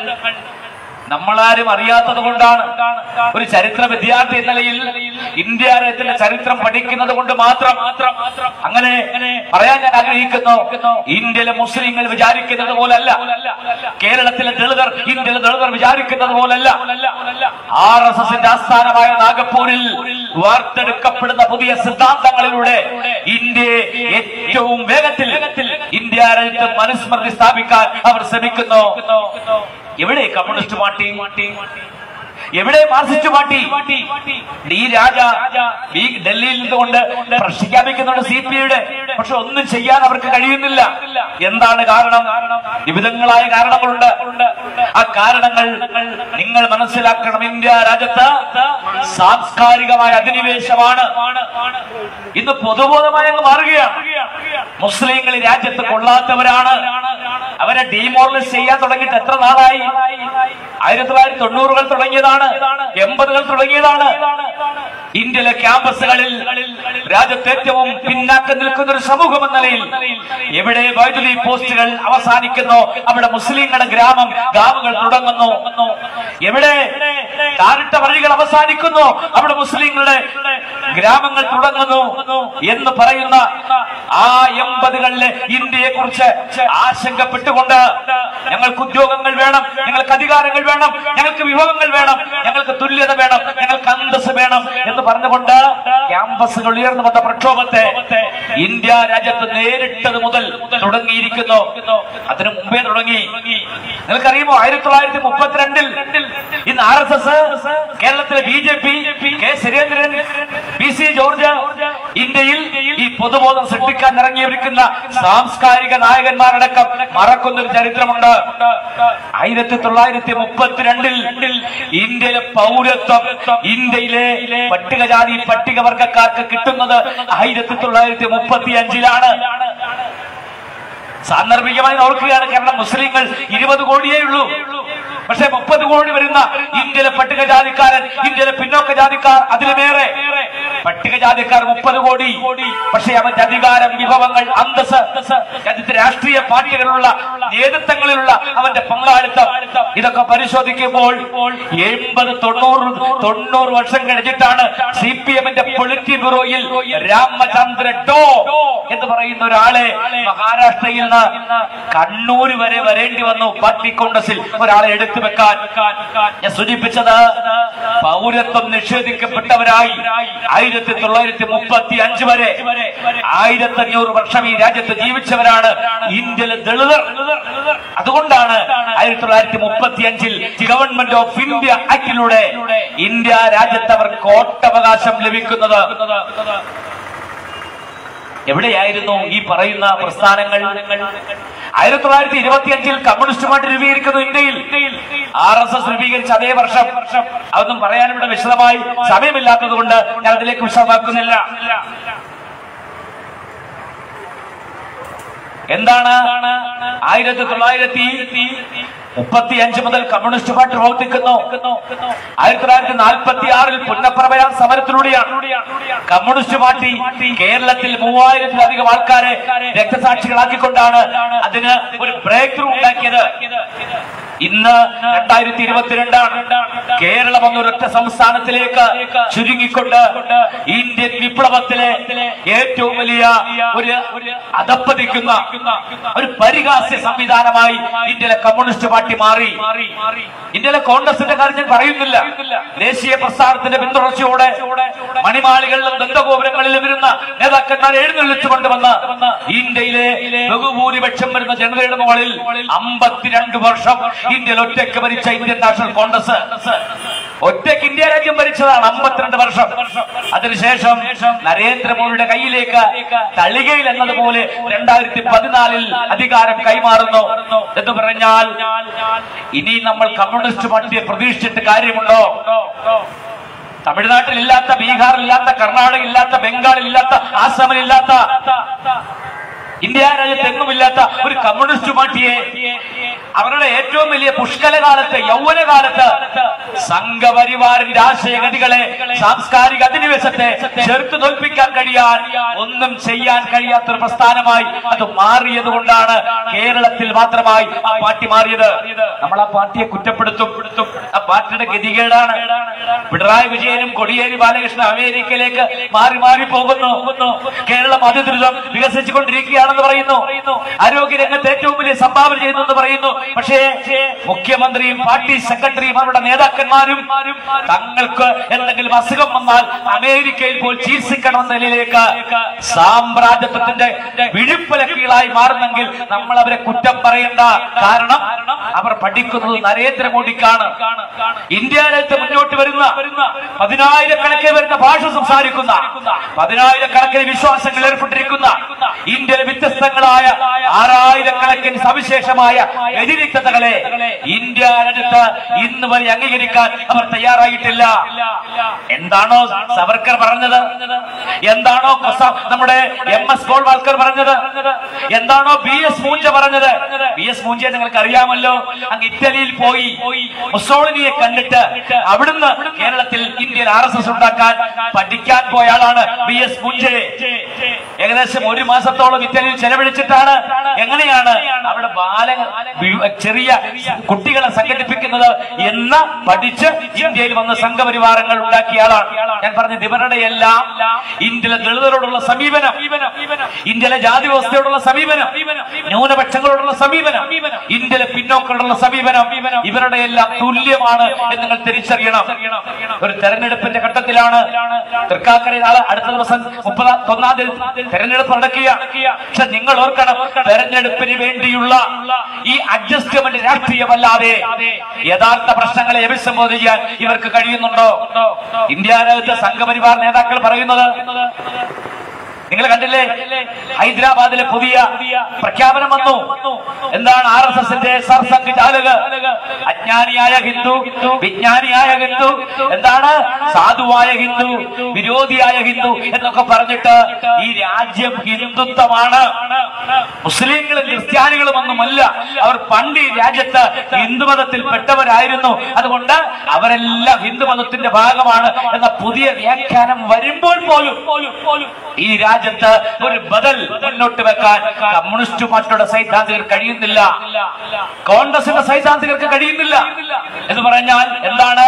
നമ്മളാരും അറിയാത്തത് കൊണ്ടാണ്. ഒരു ചരിത്ര വിദ്യാർത്ഥി എന്ന നിലയിൽ ഇന്ത്യ രാജ്യത്തിന്റെ ചരിത്രം പഠിക്കുന്നത് കൊണ്ട് മാത്രം അങ്ങനെ പറയാൻ ഞാൻ ആഗ്രഹിക്കുന്നു. ഇന്ത്യയിലെ മുസ്ലിങ്ങൾ വിചാരിക്കുന്നത് പോലല്ല, കേരളത്തിലെ ദളിതർ, ഇന്ത്യയിലെ ദളിതർ വിചാരിക്കുന്നത് പോലല്ല. RSSന്റെ ആസ്ഥാനമായ നാഗപ്പൂരിൽ വാർത്തെടുക്കപ്പെടുന്ന പുതിയ സിദ്ധാന്തങ്ങളിലൂടെ ഇന്ത്യയെ ഏറ്റവും വേഗത്തിൽ ഇന്ത്യ രാജ്യത്ത് മനുസ്മൃതി സ്ഥാപിക്കാൻ അവർ ശ്രമിക്കുന്നു. എവിടെ കമ്മ്യൂണിസ്റ്റ് പാർട്ടി? എവിടെ മാർക്സിസ്റ്റ് പാർട്ടി? ഈ രാജ ഡൽഹിയിൽ നിന്നുകൊണ്ട് പ്രഖ്യാപിക്കുന്നുണ്ട് CPIയുടെ, പക്ഷെ ഒന്നും ചെയ്യാൻ അവർക്ക് കഴിയുന്നില്ല. എന്താണ് കാരണം? വിവിധങ്ങളായ കാരണങ്ങളുണ്ട്. ആ കാരണങ്ങൾ നിങ്ങൾ മനസ്സിലാക്കണം. ഇന്ത്യ രാജ്യത്ത് സാംസ്കാരികമായ അധിനിവേശമാണ് ഇന്ന് പൊതുബോധമായി അങ്ങ് മാറുകയാണ്. മുസ്ലിങ്ങൾ ഈ രാജ്യത്ത് കൊള്ളാത്തവരാണ്. അവരെ ഡീമോറലൈസ് ചെയ്യാൻ തുടങ്ങിയിട്ട് എത്ര നാളായി? 1990-കൾ തുടങ്ങിയതാണ്, 80-കൾ തുടങ്ങിയതാണ്. ഇന്ത്യയിലെ ക്യാമ്പസുകളിൽ രാജ്യത്ത് ഏറ്റവും പിന്നാക്കം നിൽക്കുന്ന ഒരു സമൂഹം എന്ന നിലയിൽ എവിടെ വൈദ്യുതി പോസ്റ്റുകൾ അവസാനിക്കുന്നു അവിടെ മുസ്ലിങ്ങളുടെ ഗാവുകൾ തുടങ്ങുന്നു. എവിടെ താരിട്ട വഴികൾ അവസാനിക്കുന്നു അവിടെ മുസ്ലിങ്ങളുടെ ഗ്രാമങ്ങൾ തുടങ്ങുന്നു എന്ന് പറയുന്ന ആ 80കളിലെ ഇന്ത്യയെ കുറിച്ച് ആശങ്കപ്പെട്ടുകൊണ്ട് ഞങ്ങൾക്ക് ഉദ്യോഗങ്ങൾ വേണം, ഞങ്ങൾക്ക് അധികാരങ്ങൾ വേണം, ഞങ്ങൾക്ക് വിഭവങ്ങൾ വേണം, ഞങ്ങൾക്ക് തുല്യത വേണം, ഞങ്ങൾക്ക് അന്തസ് വേണം എന്ന് പറഞ്ഞുകൊണ്ട് ക്യാമ്പസുകൾ ഉയർന്നു വന്ന പ്രക്ഷോഭത്തെ ഇന്ത്യ രാജ്യത്ത് നേരിട്ടത് മുതൽ തുടങ്ങിയിരിക്കുന്നു. അതിനു മുമ്പേ തുടങ്ങി. നിങ്ങൾക്കറിയുമോ 1932 ഇന്ന് RSS, കേരളത്തിലെ BJP, K Surendran, PC George ഇന്ത്യയിൽ ഈ പൊതുബോധം സൃഷ്ടിക്കാൻ ഇറങ്ങിയിരിക്കുന്ന സാംസ്കാരിക നായകന്മാരടക്കം മറക്കുന്നൊരു ചരിത്രമുണ്ട്. 1932 ഇന്ത്യയിലെ പൗരത്വം ഇന്ത്യയിലെ പട്ടികജാതി പട്ടികവർഗക്കാർക്ക് കിട്ടുന്നത് 1935 സാന്ദർഭികമായി ഓർക്കുകയാണ്. കാരണം മുസ്ലിങ്ങൾ 20 കോടിയേ ഉള്ളൂ. പക്ഷെ 30 കോടി വരുന്ന ഇന്ത്യയിലെ പട്ടികജാതിക്കാരൻ, ഇന്ത്യയിലെ പിന്നോക്ക ജാതിക്കാർ അതിലുമേറെ. പട്ടികജാതിക്കാർ 30 കോടി. പക്ഷെ അവന്റെ അധികാരം, വിഭവങ്ങൾ, അന്തസ്, രാജ്യത്തെ രാഷ്ട്രീയ പാർട്ടികളിലുള്ള നേതൃത്വങ്ങളിലുള്ള അവന്റെ പങ്കാളിത്തം ഇതൊക്കെ പരിശോധിക്കുമ്പോൾ 80-90 വർഷം കഴിഞ്ഞിട്ടാണ് CPM-ന്റെ പൊളിറ്റ് ബ്യൂറോയിൽ രാമചന്ദ്ര ഡോ എന്ന് പറയുന്ന ഒരാളെ മഹാരാഷ്ട്രയിൽ നിന്ന് കണ്ണൂർ വരെ വരേണ്ടി വന്നു പാർട്ടി കോൺഗ്രസിൽ ഒരാളെ എടുത്തു വെക്കാൻ. ഞാൻ സൂചിപ്പിച്ചത് പൗരത്വം നിഷേധിക്കപ്പെട്ടവരായി 1935 വരെ 1500 വർഷം ഈ രാജ്യത്ത് ജീവിച്ചവരാണ് ഇന്ത്യയിലെ ദളിതർ. അതുകൊണ്ടാണ് 1935 ഗവൺമെന്റ് ഓഫ് ഇന്ത്യ ആക്ടിലൂടെ ഇന്ത്യ രാജ്യത്ത് അവർക്ക് വോട്ടവകാശം ലഭിക്കുന്നത്. എവിടെയായിരുന്നു ഈ പറയുന്ന പ്രസ്ഥാനങ്ങൾ? 1925 കമ്മ്യൂണിസ്റ്റ് പാർട്ടി രൂപീകരിക്കുന്നു ഇന്ത്യയിൽ. RSS രൂപീകരിച്ച അതേ വർഷം. അതൊന്നും പറയാൻ ഇവിടെ വിശദമായി സമയമില്ലാത്തത് കൊണ്ട് ഞാൻ അതിലേക്ക് വിശദമാക്കുന്നില്ല. എന്താണ് 1935 മുതൽ കമ്മ്യൂണിസ്റ്റ് പാർട്ടി പ്രവർത്തിക്കുന്നു. 1946 പുന്നപ്രഭയാൻ സമരത്തിലൂടെയാണ് കമ്മ്യൂണിസ്റ്റ് പാർട്ടി കേരളത്തിൽ 3000-ലധികം ആൾക്കാരെ രക്തസാക്ഷികളാക്കിക്കൊണ്ടാണ് അതിന് ഒരു ബ്രേക്ക് ത്രൂ ഉണ്ടാക്കിയത്. ഇന്ന് 2022 കേരളം ഒരൊറ്റ സംസ്ഥാനത്തിലേക്ക് ചുരുങ്ങിക്കൊണ്ട് ഇന്ത്യൻ വിപ്ലവത്തിലെ ഏറ്റവും വലിയ ഒരു അധപ്പതിക്കുന്ന ഒരു പരിഹാസ്യ സംവിധാനമായി ഇന്ത്യയിലെ കമ്മ്യൂണിസ്റ്റ് പാർട്ടി മാറി. ഇന്ത്യയിലെ കോൺഗ്രസിന്റെ കാര്യം ഞാൻ പറയുന്നില്ല. ദേശീയ പ്രസ്ഥാനത്തിന്റെ പിന്തുടർച്ചയോടെ മണിമാളികളിലും ദന്തഗോപുരങ്ങളിലും ഇരുന്ന നേതാക്കന്മാരെ എഴുന്നള്ളിച്ചു കൊണ്ടുവന്ന് ഇന്ത്യയിലെ ബഹുഭൂരിപക്ഷം വരുന്ന ജനതയുടെ മുകളിൽ 52 വർഷം ഇന്ത്യയിൽ ഒറ്റയ്ക്ക് ഭരിച്ച ഇന്ത്യൻ നാഷണൽ കോൺഗ്രസ് ഒറ്റയ്ക്ക് ഇന്ത്യ രാജ്യം ഭരിച്ചതാണ് 52 വർഷം. അതിനുശേഷം നരേന്ദ്രമോദിയുടെ കയ്യിലേക്ക് തളികയിൽ എന്നതുപോലെ 2014 അധികാരം കൈമാറുന്നു. എന്ന് പറഞ്ഞാൽ ഇനി നമ്മൾ കമ്മ്യൂണിസ്റ്റ് പാർട്ടിയെ പ്രതീക്ഷിച്ചിട്ട് കാര്യമുണ്ടോ? തമിഴ്നാട്ടിലില്ലാത്ത, ബീഹാറിലില്ലാത്ത, കർണാടകയില്ലാത്ത, ബംഗാളിലില്ലാത്ത, ആസാമിലില്ലാത്ത, ഇന്ത്യ രാജ്യത്ത് എങ്ങുമില്ലാത്ത ഒരു കമ്മ്യൂണിസ്റ്റ് പാർട്ടിയെ അവരുടെ ഏറ്റവും വലിയ പുഷ്കലകാലത്ത്, യൗവനകാലത്ത് സംഘപരിവാറിന്റെ ആശയഗതികളെ, സാംസ്കാരിക അധിനിവേശത്തെ ചെറുത്തു തോൽപ്പിക്കാൻ കഴിയാൻ ഒന്നും ചെയ്യാൻ കഴിയാത്തൊരു പ്രസ്ഥാനമായി അത് മാറിയത് കൊണ്ടാണ് കേരളത്തിൽ മാത്രമായി ആ പാർട്ടി മാറിയത്. നമ്മൾ ആ പാർട്ടിയെ കുറ്റപ്പെടുത്തും. ആ പാർട്ടിയുടെ ഗതികേടാണ്. പിണറായി വിജയനും കോടിയേരി ബാലകൃഷ്ണൻ അമേരിക്കയിലേക്ക് മാറി മാറി പോകുന്നു. കേരളം അതിദ്രുതം വികസിച്ചുകൊണ്ടിരിക്കുകയാണെന്ന് പറയുന്നു. ആരോഗ്യരംഗത്ത് ഏറ്റവും വലിയ സംഭാവന ചെയ്യുന്നു എന്ന് പറയുന്നു. പക്ഷേ മുഖ്യമന്ത്രിയും പാർട്ടി സെക്രട്ടറിയും അവരുടെ നേതാക്കന്മാരും തങ്ങൾക്ക് എന്തെങ്കിലും അസുഖം വന്നാൽ അമേരിക്കയിൽ പോയി ചികിത്സിക്കണമെന്ന നിലയിലേക്ക് സാമ്രാജ്യത്വത്തിന്റെ വിഴുപ്പല കീഴായി മാറുന്നെങ്കിൽ നമ്മൾ അവരെ കുറ്റം പറയേണ്ട. കാരണം അവർ പഠിക്കുന്നത് നരേന്ദ്രമോദിക്കാണ്. ഇന്ത്യ രാജ്യത്ത് മുന്നോട്ട് വരുന്ന 10,000-കണക്കിന് വരുന്ന ഭാഷ സംസാരിക്കുന്ന, 10,000-കണക്കിന് വിശ്വാസങ്ങൾ ഏർപ്പെട്ടിരിക്കുന്ന, ഇന്ത്യയിലെ വ്യത്യസ്തങ്ങളായ 6000-കണക്കിന് സവിശേഷമായ വ്യതിരിക്തതകളെ ഇന്ത്യ രാജ്യത്ത് ഇന്ന് വരെ അംഗീകരിക്കാൻ അവർ തയ്യാറായിട്ടില്ല. എന്താണോ സവർക്കർ പറഞ്ഞത്, എന്താണോ നമ്മുടെ MS ഗോൾവാൾക്കർ പറഞ്ഞത്, എന്താണോ BS മൂഞ്ച പറഞ്ഞത്. BS മൂഞ്ചയെ നിങ്ങൾക്ക് അറിയാമല്ലോ, അങ്ങ് ഇറ്റലിയിൽ പോയി മുസോളിനിയെ കണ്ടിട്ട് അവിടുന്ന് കേരളത്തിൽ ഇന്ത്യയിൽ RSS ഉണ്ടാക്കാൻ പഠിക്കാൻ പോയ ആളാണ് BS മൂഞ്ചെ. ഏകദേശം 1 മാസത്തോളം ഇറ്റലിയിൽ ചെലവഴിച്ചിട്ടാണ് എങ്ങനെയാണ് അവിടെ ചെറിയ കുട്ടികളെ സംഘടിപ്പിക്കുന്നത് എന്ന് പഠിച്ച് ഇന്ത്യയിൽ വന്ന് സംഘപരിവാരങ്ങൾ ഉണ്ടാക്കിയ ആളാണ്. ഞാൻ പറഞ്ഞത് ഇവരുടെ എല്ലാം ഇന്ത്യയിലെ ദളിതരോടുള്ള സമീപനം, ഇന്ത്യയിലെ ജാതി വ്യവസ്ഥയോടുള്ള സമീപനം, ന്യൂനപക്ഷങ്ങളോടുള്ള സമീപനം, ഇന്ത്യയിലെ പിന്നോക്കളോടുള്ള സമീപനം ഇവരുടെ എല്ലാം തുല്യമാണ് എന്ന് നിങ്ങൾ തിരിച്ചറിയണം. ഒരു തെരഞ്ഞെടുപ്പിന്റെ ഘട്ടത്തിലാണ് തൃക്കാക്കരയിൽ അടുത്ത ദിവസം 31-ാം തീയതി തെരഞ്ഞെടുപ്പ് നടക്കുക. പക്ഷെ നിങ്ങൾ ഓർക്കണം, തെരഞ്ഞെടുപ്പിന് വേണ്ടിയുള്ള ഈ അഡ്ജസ്റ്റ്മെന്റ് രാഷ്ട്രീയമല്ലാതെ യഥാർത്ഥ പ്രശ്നങ്ങളെ അഭിസംബോധന ചെയ്യാൻ ഇവർക്ക് കഴിയുന്നുണ്ടോ? ഇന്ത്യ രാജ്യത്തെ സംഘപരിവാർ നേതാക്കൾ പറയുന്നത് നിങ്ങൾ കണ്ടില്ലേ? ഹൈദരാബാദിലെ പുതിയ പ്രഖ്യാപനം വന്നു. എന്താണ്? RSSന്റെ സർസംഘ് ചാലക്, അജ്ഞാനിയായ ഹിന്ദു, വിജ്ഞാനിയായ ഹിന്ദു, എന്താണ് സാധുവായ ഹിന്ദു, വിരോധിയായ ഹിന്ദു എന്നൊക്കെ പറഞ്ഞിട്ട് ഈ രാജ്യം ഹിന്ദുത്വമാണ്, മുസ്ലിങ്ങളും ക്രിസ്ത്യാനികളും ഒന്നുമല്ല, അവർ പണ്ട് ഈ രാജ്യത്ത് ഹിന്ദുമതത്തിൽ പെട്ടവരായിരുന്നു, അതുകൊണ്ട് അവരെല്ലാം ഹിന്ദുമതത്തിന്റെ ഭാഗമാണ് എന്ന പുതിയ വ്യാഖ്യാനം വരുമ്പോൾ പോലും ഈ രാജ്യത്ത് ഒരു ബദൽ മുന്നോട്ട് വെക്കാൻ കമ്മ്യൂണിസ്റ്റ് പാർട്ടിയുടെ സൈദ്ധാന്തികർ കഴിയുന്നില്ല, കോൺഗ്രസിന്റെ സൈദ്ധാന്തികർക്ക് കഴിയുന്നില്ല. എന്ന് പറഞ്ഞാൽ എന്താണ്?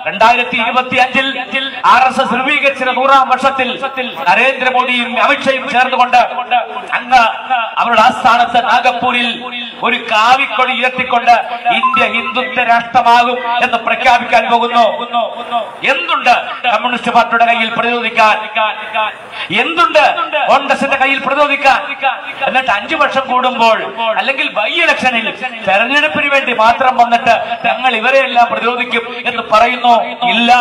2025-ൽ RSS രൂപീകരിച്ച 100-ാം വർഷത്തിൽ നരേന്ദ്രമോദിയും അമിത്ഷയും ചേർന്നുകൊണ്ട് അങ്ങ് അവരുടെ ആസ്ഥാനത്ത് നാഗപ്പൂരിൽ ഒരു കാവിക്കൊടി ഉയർത്തിക്കൊണ്ട് ഇന്ത്യ ഹിന്ദുത്വ രാഷ്ട്രമാകും എന്ന് പ്രഖ്യാപിക്കാൻ പോകുന്നു. എന്തുണ്ട് കമ്മ്യൂണിസ്റ്റ് പാർട്ടിയുടെ കയ്യിൽ പ്രതിരോധിക്കാൻ? എന്തുണ്ട് കോൺഗ്രസിന്റെ കയ്യിൽ പ്രതിരോധിക്കാൻ? എന്നിട്ട് 5 വർഷം കൂടുമ്പോൾ അല്ലെങ്കിൽ ബൈ ഇലക്ഷനിൽ തെരഞ്ഞെടുപ്പിന് വേണ്ടി മാത്രം വന്നിട്ട് ഞങ്ങൾ ഇവരെയെല്ലാം പ്രതിരോധിക്കും എന്ന് പറയുന്നു. ഇല്ല.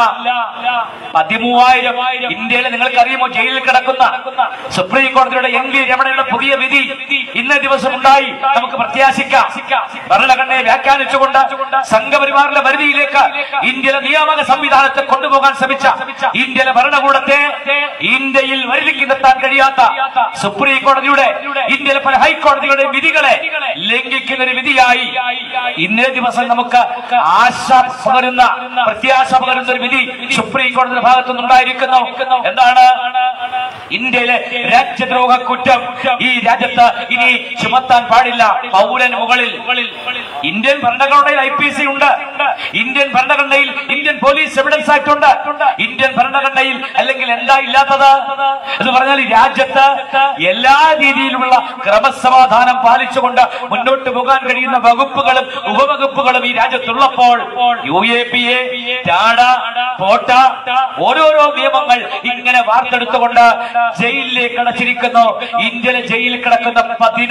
13,000 ഇന്ത്യയിലെ നിങ്ങൾക്കറിയുമോ ജയിലിൽ കിടക്കുന്ന സുപ്രീം കോടതിയുടെ NV രമണയുടെ പുതിയ വിധി ഇന്നേ ദിവസം ഉണ്ടായി. നമുക്ക് പ്രത്യാശിക്കാം. ഭരണഘടനയെ വ്യാഖ്യാനിച്ചുകൊണ്ട് സംഘപരിവാറിന്റെ പരിധിയിലേക്ക് ഇന്ത്യയിലെ നിയാമക സംവിധാനത്തെ കൊണ്ടുപോകാൻ ശ്രമിച്ച ഇന്ത്യയിലെ ഭരണകൂടത്തെ ഇന്ത്യയിൽ വരിലെത്താൻ കഴിയാത്ത സുപ്രീം കോടതിയുടെ, ഇന്ത്യയിലെ പല ഹൈക്കോടതികളുടെ വിധികളെ ലംഘിക്കുന്ന ഒരു വിധിയായി ഇന്നേ ദിവസം നമുക്ക് ആശ പകരുന്ന, പ്രത്യാശ പകരുന്ന ഒരു വിധി സുപ്രീം കോടതിയുടെ ഭാഗത്തുനിന്നുണ്ടായിരിക്കുന്നു. എന്താണ്? ഇന്ത്യയിലെ രാജ്യദ്രോഹ കുറ്റം ഈ രാജ്യത്ത് ഇനി ചുമത്താൻ പാടില്ല. പൗരന് മുകളിൽ ഇന്ത്യൻ ഭരണഘടനയിൽ IPC ഉണ്ട്, ഇന്ത്യൻ ഭരണഘടനയിൽ ഇന്ത്യൻ പോലീസ് എവിഡൻസ് ആക്ട് ഉണ്ട്, ഇന്ത്യൻ ഭരണഘടനയിൽ അല്ലെങ്കിൽ എന്താ ഇല്ലാത്തത് എന്ന് പറഞ്ഞാൽ ഈ രാജ്യത്ത് എല്ലാ രീതിയിലുള്ള ക്രമസമാധാനം പാലിച്ചുകൊണ്ട് മുന്നോട്ട് പോകാൻ കഴിയുന്ന വകുപ്പുകളും ഉപവകുപ്പുകളും ഈ രാജ്യത്തുള്ളപ്പോൾ UAPA, ടാഡ, പോട്ട, ഓരോരോ നിയമങ്ങൾ ഇങ്ങനെ വാർത്തെടുത്തുകൊണ്ട് ജയിലിലേക്ക് അടച്ചിരിക്കുന്നു. ഇന്ത്യയിലെ ജയിലിൽ കിടക്കുന്ന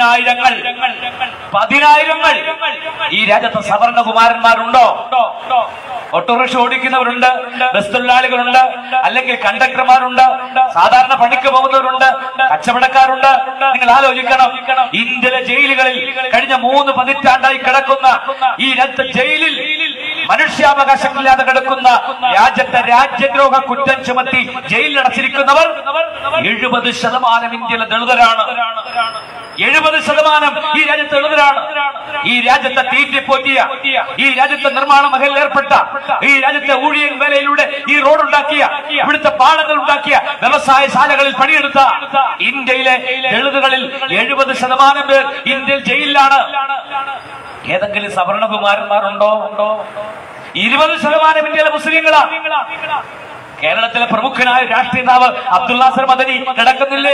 10,000 ഈ രാജ്യത്തെ സവർണകുമാരന്മാരുണ്ടോ? ഓട്ടോറിക്ഷ ഓടിക്കുന്നവരുണ്ട്, ബസ് തൊഴിലാളികളുണ്ട്, അല്ലെങ്കിൽ കണ്ടക്ടർമാരുണ്ട്, സാധാരണ പണിക്ക് പോകുന്നവരുണ്ട്, കച്ചവടക്കാരുണ്ട്. നിങ്ങൾ ആലോചിക്കണം, ഇന്ത്യയിലെ ജയിലുകളിൽ കഴിഞ്ഞ 3 പതിറ്റാണ്ടായി കിടക്കുന്ന ഈ രാജ്യത്തെ ജയിലിൽ മനുഷ്യാവകാശമില്ലാതെ കിടക്കുന്ന രാജ്യത്തെ രാജ്യദ്രോഹ കുറ്റം ചുമത്തി ജയിലിലടച്ചിരിക്കുന്നവർ 70% ഇന്ത്യയിലെ ദളിതരാണ്. 70% ഈ രാജ്യത്തെ ദളിതരാണ്. ഈ രാജ്യത്തെ തീറ്റിപ്പോറ്റിയ, ഈ രാജ്യത്തെ നിർമ്മാണ മേഖലയിൽ ഏർപ്പെട്ട, ഈ രാജ്യത്തെ ഊഴിയൻ വേലയിലൂടെ ഈ റോഡ് ഉണ്ടാക്കിയ, ഇവിടുത്തെ പാലങ്ങൾ ഉണ്ടാക്കിയ, വ്യവസായശാലകളിൽ പണിയെടുത്ത ഇന്ത്യയിലെ ദളിതുകളിൽ 70% പേർ ഇന്ത്യയിൽ ജയിലിലാണ്. ഏതെങ്കിലും സവർണകുമാരന്മാരുണ്ടോ? 20% ഇന്ത്യയിലെ മുസ്ലിങ്ങളാണ്. കേരളത്തിലെ പ്രമുഖനായ രാഷ്ട്രീയ നേതാവ് അബ്ദുൽ നാസർ മദനി കിടക്കുന്നില്ലേ?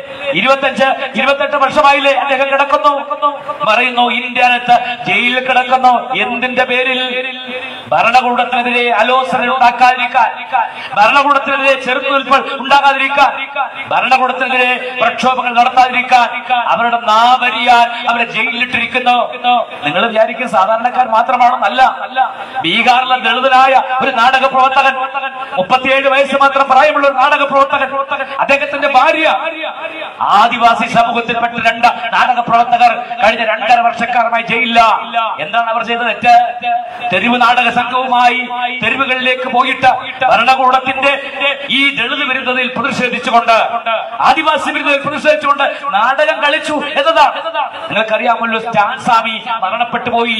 25-28 വർഷമായില്ലേ അദ്ദേഹം കിടക്കുന്നു? പറയുന്നു ഇന്ത്യനകത്ത് ജയിലിൽ കിടക്കുന്നു. എന്തിന്റെ പേരിൽ? ഭരണകൂടത്തിനെതിരെ ആലോചന ഉണ്ടാക്കാതിരിക്കാൻ, ഭരണകൂടത്തിനെതിരെ ചെറുത്തുനിൽപ്പ് ഉണ്ടാകാതിരിക്കാൻ, ഭരണകൂടത്തിനെതിരെ പ്രക്ഷോഭങ്ങൾ നടത്താതിരിക്കാൻ, അവരുടെ നാവരിയാൽ അവരെ ജയിലിലിട്ടിരിക്കുന്നു. നിങ്ങൾ വിചാരിക്കും സാധാരണക്കാർ മാത്രമാണെന്നല്ല. ബീഹാറിലെ ദളിതനായ ഒരു നാടക പ്രവർത്തകൻ, 37 വയസ്സ് മാത്രം പ്രായമുള്ള ഒരു നാടക പ്രവർത്തകൻ, അദ്ദേഹത്തിന്റെ ഭാര്യ ആദിവാസി സമൂഹത്തിൽപ്പെട്ട 2 നാടക പ്രവർത്തകർ കഴിഞ്ഞ 2.5 വർഷക്കാലമായി ജയിലില്ല. എന്താണ് അവർ ചെയ്തത്? തെറ്റ്. തെരുവ് നാടക സംഘവുമായി തെരുവുകളിലേക്ക് പോയിട്ട് ഭരണകൂടത്തിന്റെ ഈ ദളിത് വിരുദ്ധതയിൽ പ്രതിഷേധിച്ചുകൊണ്ട്, ആദിവാസി വിരുദ്ധതയിൽ പ്രതിഷേധിച്ചുകൊണ്ട് നാടകം കളിച്ചു എന്നതാണ്. നിങ്ങൾക്കറിയാമല്ലോ, സ്റ്റാൻ സ്വാമി മരണപ്പെട്ടു പോയി.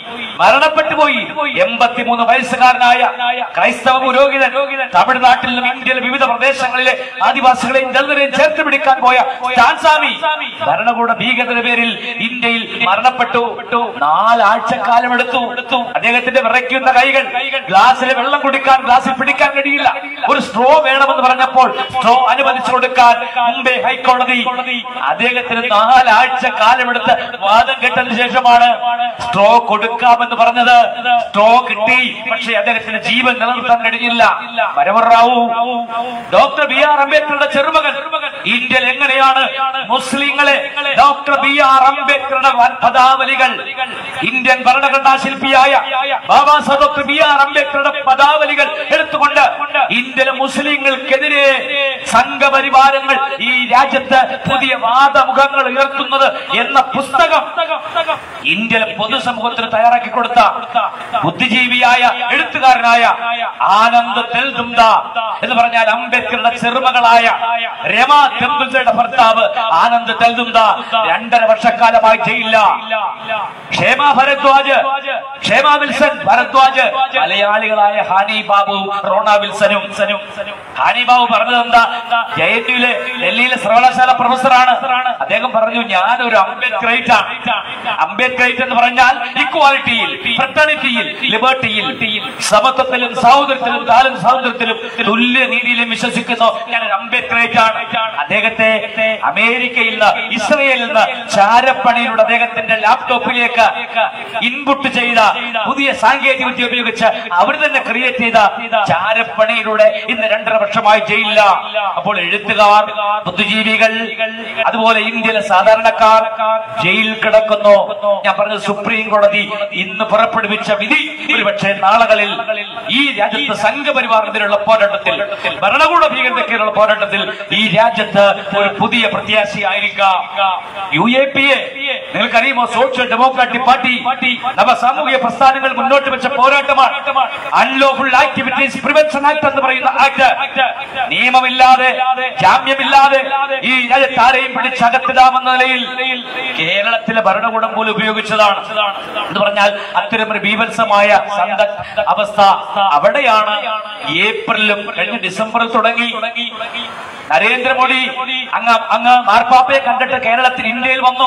83 വയസ്സുകാരനായ ക്രൈസ്തവ പുരോഹിതൻ തമിഴ്നാട്ടിൽ നിന്നും ഇന്ത്യയിലെ വിവിധ പ്രദേശങ്ങളിലെ ആദിവാസികളെയും ദളിതരെയും ചേർത്ത് പിടിക്കാൻ പോയ സ്റ്റാൻ സ്വാമി ഭരണകൂട ഭീകരതയുടെ പേരിൽ ഇന്ത്യയിൽ മരണപ്പെട്ടു. 4 ആഴ്ചക്കാലം എടുത്തു. അദ്ദേഹത്തിന്റെ വിറയ്ക്കുന്ന കൈകൾ ഗ്ലാസ്സിലെ വെള്ളം കുടിക്കാൻ, ഗ്ലാസ്സിൽ പിടിക്കാൻ കഴിയില്ല. ഒരു സ്ട്രോ വേണമെന്ന് പറഞ്ഞപ്പോൾ സ്ട്രോ അനുവദിച്ചു കൊടുക്കാൻ മുംബൈ ഹൈക്കോടതി അദ്ദേഹത്തിന് 4 ആഴ്ച കാലമെടുത്ത് വാദം കേട്ടതിന് ശേഷമാണ് സ്ട്രോ കൊടുക്കാമെന്ന് പറഞ്ഞത്. സ്ട്രോ കിട്ടി, പക്ഷേ അദ്ദേഹത്തിന് ജീവൻ നിലനിർത്താൻ കഴിഞ്ഞില്ല. വരവറാവു ഡോക്ടർ BR അംബേദ്കറുടെ ചെറുമകൻ ഇന്ത്യയിൽ എങ്ങനെയാണ് മുസ്ലിങ്ങളെ ഡോക്ടർ BR അംബേദ്കറുടെ പദാവലികൾ, ഇന്ത്യൻ ഭരണഘടനാ ശില്പിയായ ബാബാ സാഹേബ് ഡോക്ടർ BR അംബേദ്കറുടെ പദാവലികൾ എടുത്തുകൊണ്ട് ഇന്ത്യയിലെ മുസ്ലിങ്ങൾക്കെതിരെ സംഘപരിവാരങ്ങൾ ഈ രാജ്യത്ത് പുതിയ വാദമുഖങ്ങൾ ഉയർത്തുന്നത് എന്ന പുസ്തകം ഇന്ത്യയിലെ പൊതുസമൂഹത്തിന് തയ്യാറാക്കി കൊടുത്ത ബുദ്ധിജീവിയായ എഴുത്തുകാരനായ ആനന്ദ് തെൽദുംദ എന്ന് പറഞ്ഞാൽ അംബേദ്കറുടെ ചെറുമകളായ രമ തെൽദുംദയുടെ ഭർത്താവ് ആനന്ദ് തെൽദുംദ 2.5 വർഷക്കാലമായി ജയിലില്ല. ക്ഷേമ വിൽസൺ ഭരദ്വാജ്, മലയാളികളായ ഹാനി ബാബു, റോണ വിൽസനും. ഹാനി ബാബു പറഞ്ഞത് എന്താ? ജെഎൻയുവിലെ ഡൽഹിയിലെ സർവകലാശാല പ്രൊഫസറാണ്. അദ്ദേഹം പറഞ്ഞു, ഞാനൊരു അംബേദ്കറൈറ്റ് ആണ്. അംബേദ്കറൈറ്റ് എന്ന് പറഞ്ഞാൽ ഇക്വാലിറ്റിയിൽ, ഫ്രട്ടേണിറ്റിയിൽ, ലിബർട്ടിയിൽ, സമത്വത്തിലും സഹോദരത്തിലും സ്വാതന്ത്ര്യത്തിലും തുല്യ നീതിയിലും വിശ്വസിക്കുന്നു. ഞാനൊരു അംബേദ്കറൈറ്റ് ആണ്. അദ്ദേഹത്തെ അമേരിക്കയിൽ നിന്ന്, ഇസ്രയേലിൽ നിന്ന് ചാരപ്പണിയിലൂടെ അദ്ദേഹത്തിന്റെ ലാപ്ടോപ്പിലേക്ക് ഇൻപുട്ട് ചെയ്ത പുതിയ സാങ്കേതിക വിദ്യ ഉപയോഗിച്ച് അവർ തന്നെ ക്രിയേറ്റ് ചെയ്ത ചാരപ്പണിയിലൂടെ ഇന്ന് 2.5 വർഷമായി ജയിലില്ല. അപ്പോൾ എഴുത്തുകാർ, ബുദ്ധിജീവികൾ, അതുപോലെ ഇന്ത്യയിലെ സാധാരണക്കാർ ജയിലിൽ കിടക്കുന്നു. ഞാൻ പറഞ്ഞ സുപ്രീം കോടതി ഇന്ന് പുറപ്പെടുവിച്ച വിധി ഒരുപക്ഷെ നാളുകളിൽ ഈ രാജ്യത്ത് സംഘപരിവാറിനെതിരെയുള്ള പോരാട്ടത്തിൽ, ഭരണകൂട ഭീകരതയ്ക്കെതിരെയുള്ള പോരാട്ടത്തിൽ ഈ രാജ്യത്ത് ഒരു പുതിയ പ്രത്യാശയായിരിക്കാം. UAPA നിങ്ങൾക്കറിയുമോ? സോഷ്യൽ ഡെമോക്രാറ്റിക് പാർട്ടി നവ സാമൂഹിക പ്രസ്ഥാനങ്ങൾ മുന്നോട്ട് വെച്ച പോരാട്ടമാണ് അൺലോഫുൾ ആക്ടിവിറ്റീസ് പ്രിവെൻഷൻ ആക്ട് എന്ന് പറയുന്ന ആക്ട്. നിയമമില്ലാതെ, ജാമ്യമില്ലാതെ ഈ രാജ്യത്ത് ആരെയും പിടിച്ചകത്തിടാമെന്ന നിലയിൽ കേരളത്തിലെ ഭരണകൂടം പോലും ഉപയോഗിച്ചതാണ്. എന്ന് പറഞ്ഞാൽ അത്തരമൊരു ബീഭത്സമായ അവസ്ഥ അവിടെയാണ് ഏപ്രിലും കഴിഞ്ഞ ഡിസംബറിൽ തുടങ്ങി. നരേന്ദ്രമോദി അങ്ങ് മാർപ്പാപ്പയെ കണ്ടിട്ട് കേരളത്തിൽ, ഇന്ത്യയിൽ വന്നു.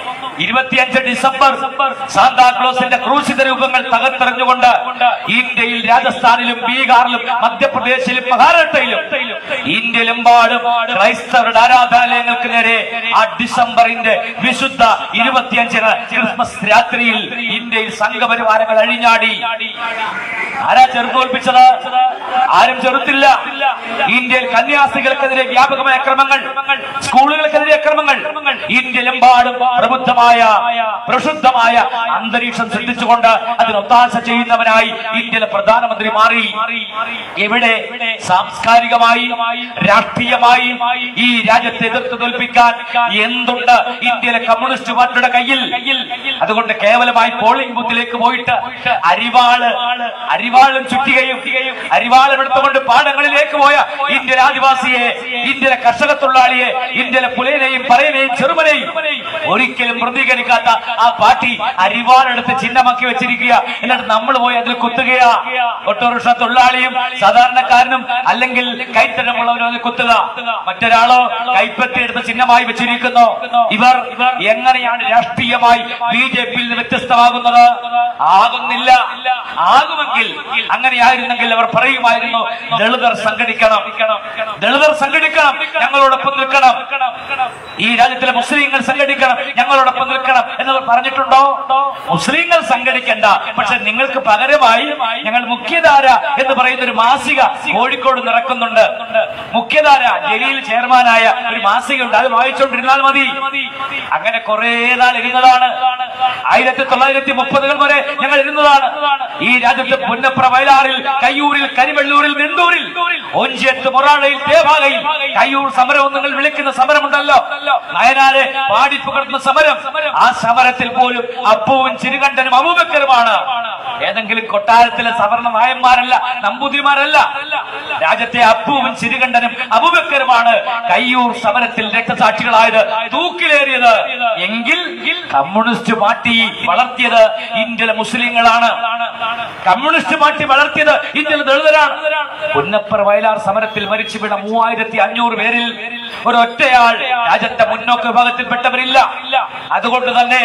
25 ഡിസംബർ സാന്താക്ലോസിന്റെ ക്രൂശിത രൂപങ്ങൾ തകർത്തെറിഞ്ഞുകൊണ്ട് ഇന്ത്യയിൽ രാജസ്ഥാനിലും ബീഹാറിലും മധ്യപ്രദേശിലും മഹാരാഷ്ട്രയിലും ഇന്ത്യയിലെമ്പാടും ക്രൈസ്തവരുടെ ആരാധനാലയങ്ങൾക്ക് നേരെ ആ ഡിസംബറിന്റെ വിശുദ്ധ 25 ക്രിസ്മസ് രാത്രിയിൽ ഇന്ത്യയിൽ സംഘപരിവാരങ്ങൾ അഴിഞ്ഞാടി. ആരാ ചെറുതോൽപ്പിച്ചത്? ആരും ചെറുത്തില്ല. ഇന്ത്യയിൽ കന്യാസ്ത്രീകൾക്കെതിരെ വ്യാപകമായ അക്രമങ്ങൾ, സ്കൂളുകൾക്കെതിരെ അക്രമങ്ങൾ, ഇന്ത്യയിലെമ്പാടും പ്രക്ഷുബ്ധമായ അന്തരീക്ഷം സൃഷ്ടിച്ചുകൊണ്ട് അതിനൊത്താശ ചെയ്യുന്നവനായി ഇന്ത്യയിലെ പ്രധാനമന്ത്രി മാറി. എവിടെ സാംസ്കാരികമായി, രാഷ്ട്രീയമായി ഈ രാജ്യത്തെ എതിർത്ത് തോൽപ്പിക്കാൻ എന്തുണ്ട് ഇന്ത്യയിലെ കമ്മ്യൂണിസ്റ്റ് പാർട്ടിയുടെ കയ്യിൽ? അതുകൊണ്ട് കേവലമായി പോളിംഗ് ബൂത്തിലേക്ക് പോയിട്ട് അരിവാളും ചുറ്റികയും അരിവാളും എടുത്തുകൊണ്ട് പാടങ്ങളിലേക്ക് പോയ ഇന്ത്യയിലെ ആദിവാസിയെ, ഇന്ത്യയിലെ കർഷക തൊഴിലാളിയെ, ഇന്ത്യയിലെ പുലയനെയും പറയനെയും ചെറുമനെയും ഒരിക്കലും പ്രതികരിക്കാത്ത ആ പാർട്ടി അരിവാളെടുത്ത് ചിഹ്നമാക്കി വെച്ചിരിക്കുക. എന്നിട്ട് നമ്മൾ പോയി അതിൽ കുത്തുകയാ. ഓട്ടോറിക്ഷ തൊഴിലാളിയും സാധാരണക്കാരനും അല്ലെങ്കിൽ കൈത്തരമുള്ളവരും അതിൽ കുത്തുക. മറ്റൊരാളോ കൈപ്പറ്റി എടുത്ത് ചിഹ്നമായി വെച്ചിരിക്കുന്നു. ഇവർ എങ്ങനെയാണ് രാഷ്ട്രീയമായി BJPയിൽ നിന്ന് വ്യത്യസ്തമാകുന്നത്? ആകുന്നില്ല. ആകുമെങ്കിൽ, അങ്ങനെയായിരുന്നെങ്കിൽ അവർ പറയുമായിരുന്നു, ദളിതർ സംഘടിക്കണം, ഞങ്ങളോടൊപ്പം നിൽക്കണം. ഈ രാജ്യത്തിലെ മുസ്ലിങ്ങൾ സംഘടിക്കണം, ഞങ്ങളോടൊപ്പം നിൽക്കണം എന്നവർ പറഞ്ഞിട്ടുണ്ടോ? മുസ്ലിങ്ങൾ സംഘടിക്കണ്ട, പക്ഷെ നിങ്ങൾക്ക് പകരമായി ഞങ്ങൾ മുഖ്യധാര എന്ന് പറയുന്ന ഒരു മാസിക കോഴിക്കോട് നിറക്കുന്നുണ്ട്. മുഖ്യധാര ജലീൽ ചെയർമാനായ ഒരു മാസികയുണ്ട്, അത് വായിച്ചുകൊണ്ടിരുന്നാൽ മതി. അങ്ങനെ കുറെ നാൾ ഇരുന്നതാണ്. 1930 വരെ ഞങ്ങൾ ഇരുന്നതാണ്. ഈ രാജ്യത്ത് പുന്നപ്ര, വയലാറിൽ, കയ്യൂരിൽ, കരിവെള്ളൂരിൽ, നെണ്ടൂരിൽ, ഒഞ്ചിയത്ത്, മൊറാഴയിൽ, തേഭാഗയിൽ കയ്യൂർ സമരം നിങ്ങൾ വിളിക്കുന്ന സമരമുണ്ടല്ലോ, നയനാരെ പാടിപ്പുകർത്തുന്ന സമരം. ആ സമരത്തിൽ പോലും അപ്പുവും ചിരുകണ്ഠനും അബൂബക്കറുമാണ്. ഏതെങ്കിലും കൊട്ടാരത്തിലെ സവർണ നായന്മാരല്ല, നമ്പൂതിരിമാരല്ല. രാജ്യത്തെ അപ്പുവും ചിരുകണ്ഠനും അബൂബക്കറുമാണ് കയ്യൂർ സമരത്തിൽ രക്തസാക്ഷികളായത്, തൂക്കിലേറിയത്. എങ്കിൽ കമ്മ്യൂണിസ്റ്റ് പാർട്ടി വളർത്തിയത് ഇന്ത്യയിലെ മുസ്ലിങ്ങളാണ്. കമ്മ്യൂണിസ്റ്റ് പാർട്ടി വളർത്തിയത് ഇന്ത്യയിലെ ദളിതരാണ്. പുന്നപ്ര, വയലാർ സമരത്തിൽ മരിച്ചു വീണ 3500 പേരിൽ ഒരൊറ്റയാൾ രാജ്യത്തെ മുന്നോക്ക വിഭാഗത്തിൽപ്പെട്ടവരില്ല. അതുകൊണ്ട് തന്നെ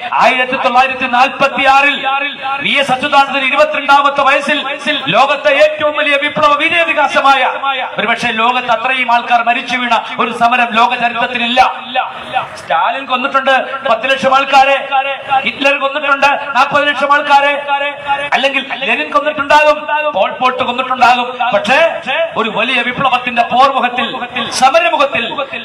1946 വി എസ് അച്യുതാനന്ദൻ 22ാമത്തെ വയസ്സിൽ ലോകത്തെ ഏറ്റവും വലിയ വിപ്ലവ വിജയവികാസമായ, ഒരുപക്ഷെ ലോകത്ത് അത്രയും ആൾക്കാർ മരിച്ചു വീണ ഒരു സമരം ലോക ചരിത്രത്തിലില്ല. സ്റ്റാലിൻ കൊന്നിട്ടുണ്ട് 10 ലക്ഷം ആൾക്കാരെ, ഹിറ്റ്ലർ കൊന്നിട്ടുണ്ട് 40 ലക്ഷം ആൾക്കാരെ, അല്ലെങ്കിൽ ലെനിൻ കൊന്നിട്ടുണ്ടാകും, പോൾ പോട്ട് കൊന്നിട്ടുണ്ടാകും. പക്ഷേ ഒരു വലിയ വിപ്ലവത്തിന്റെ പോർമുഖത്തിൽ, സമരമുഖത്തിൽ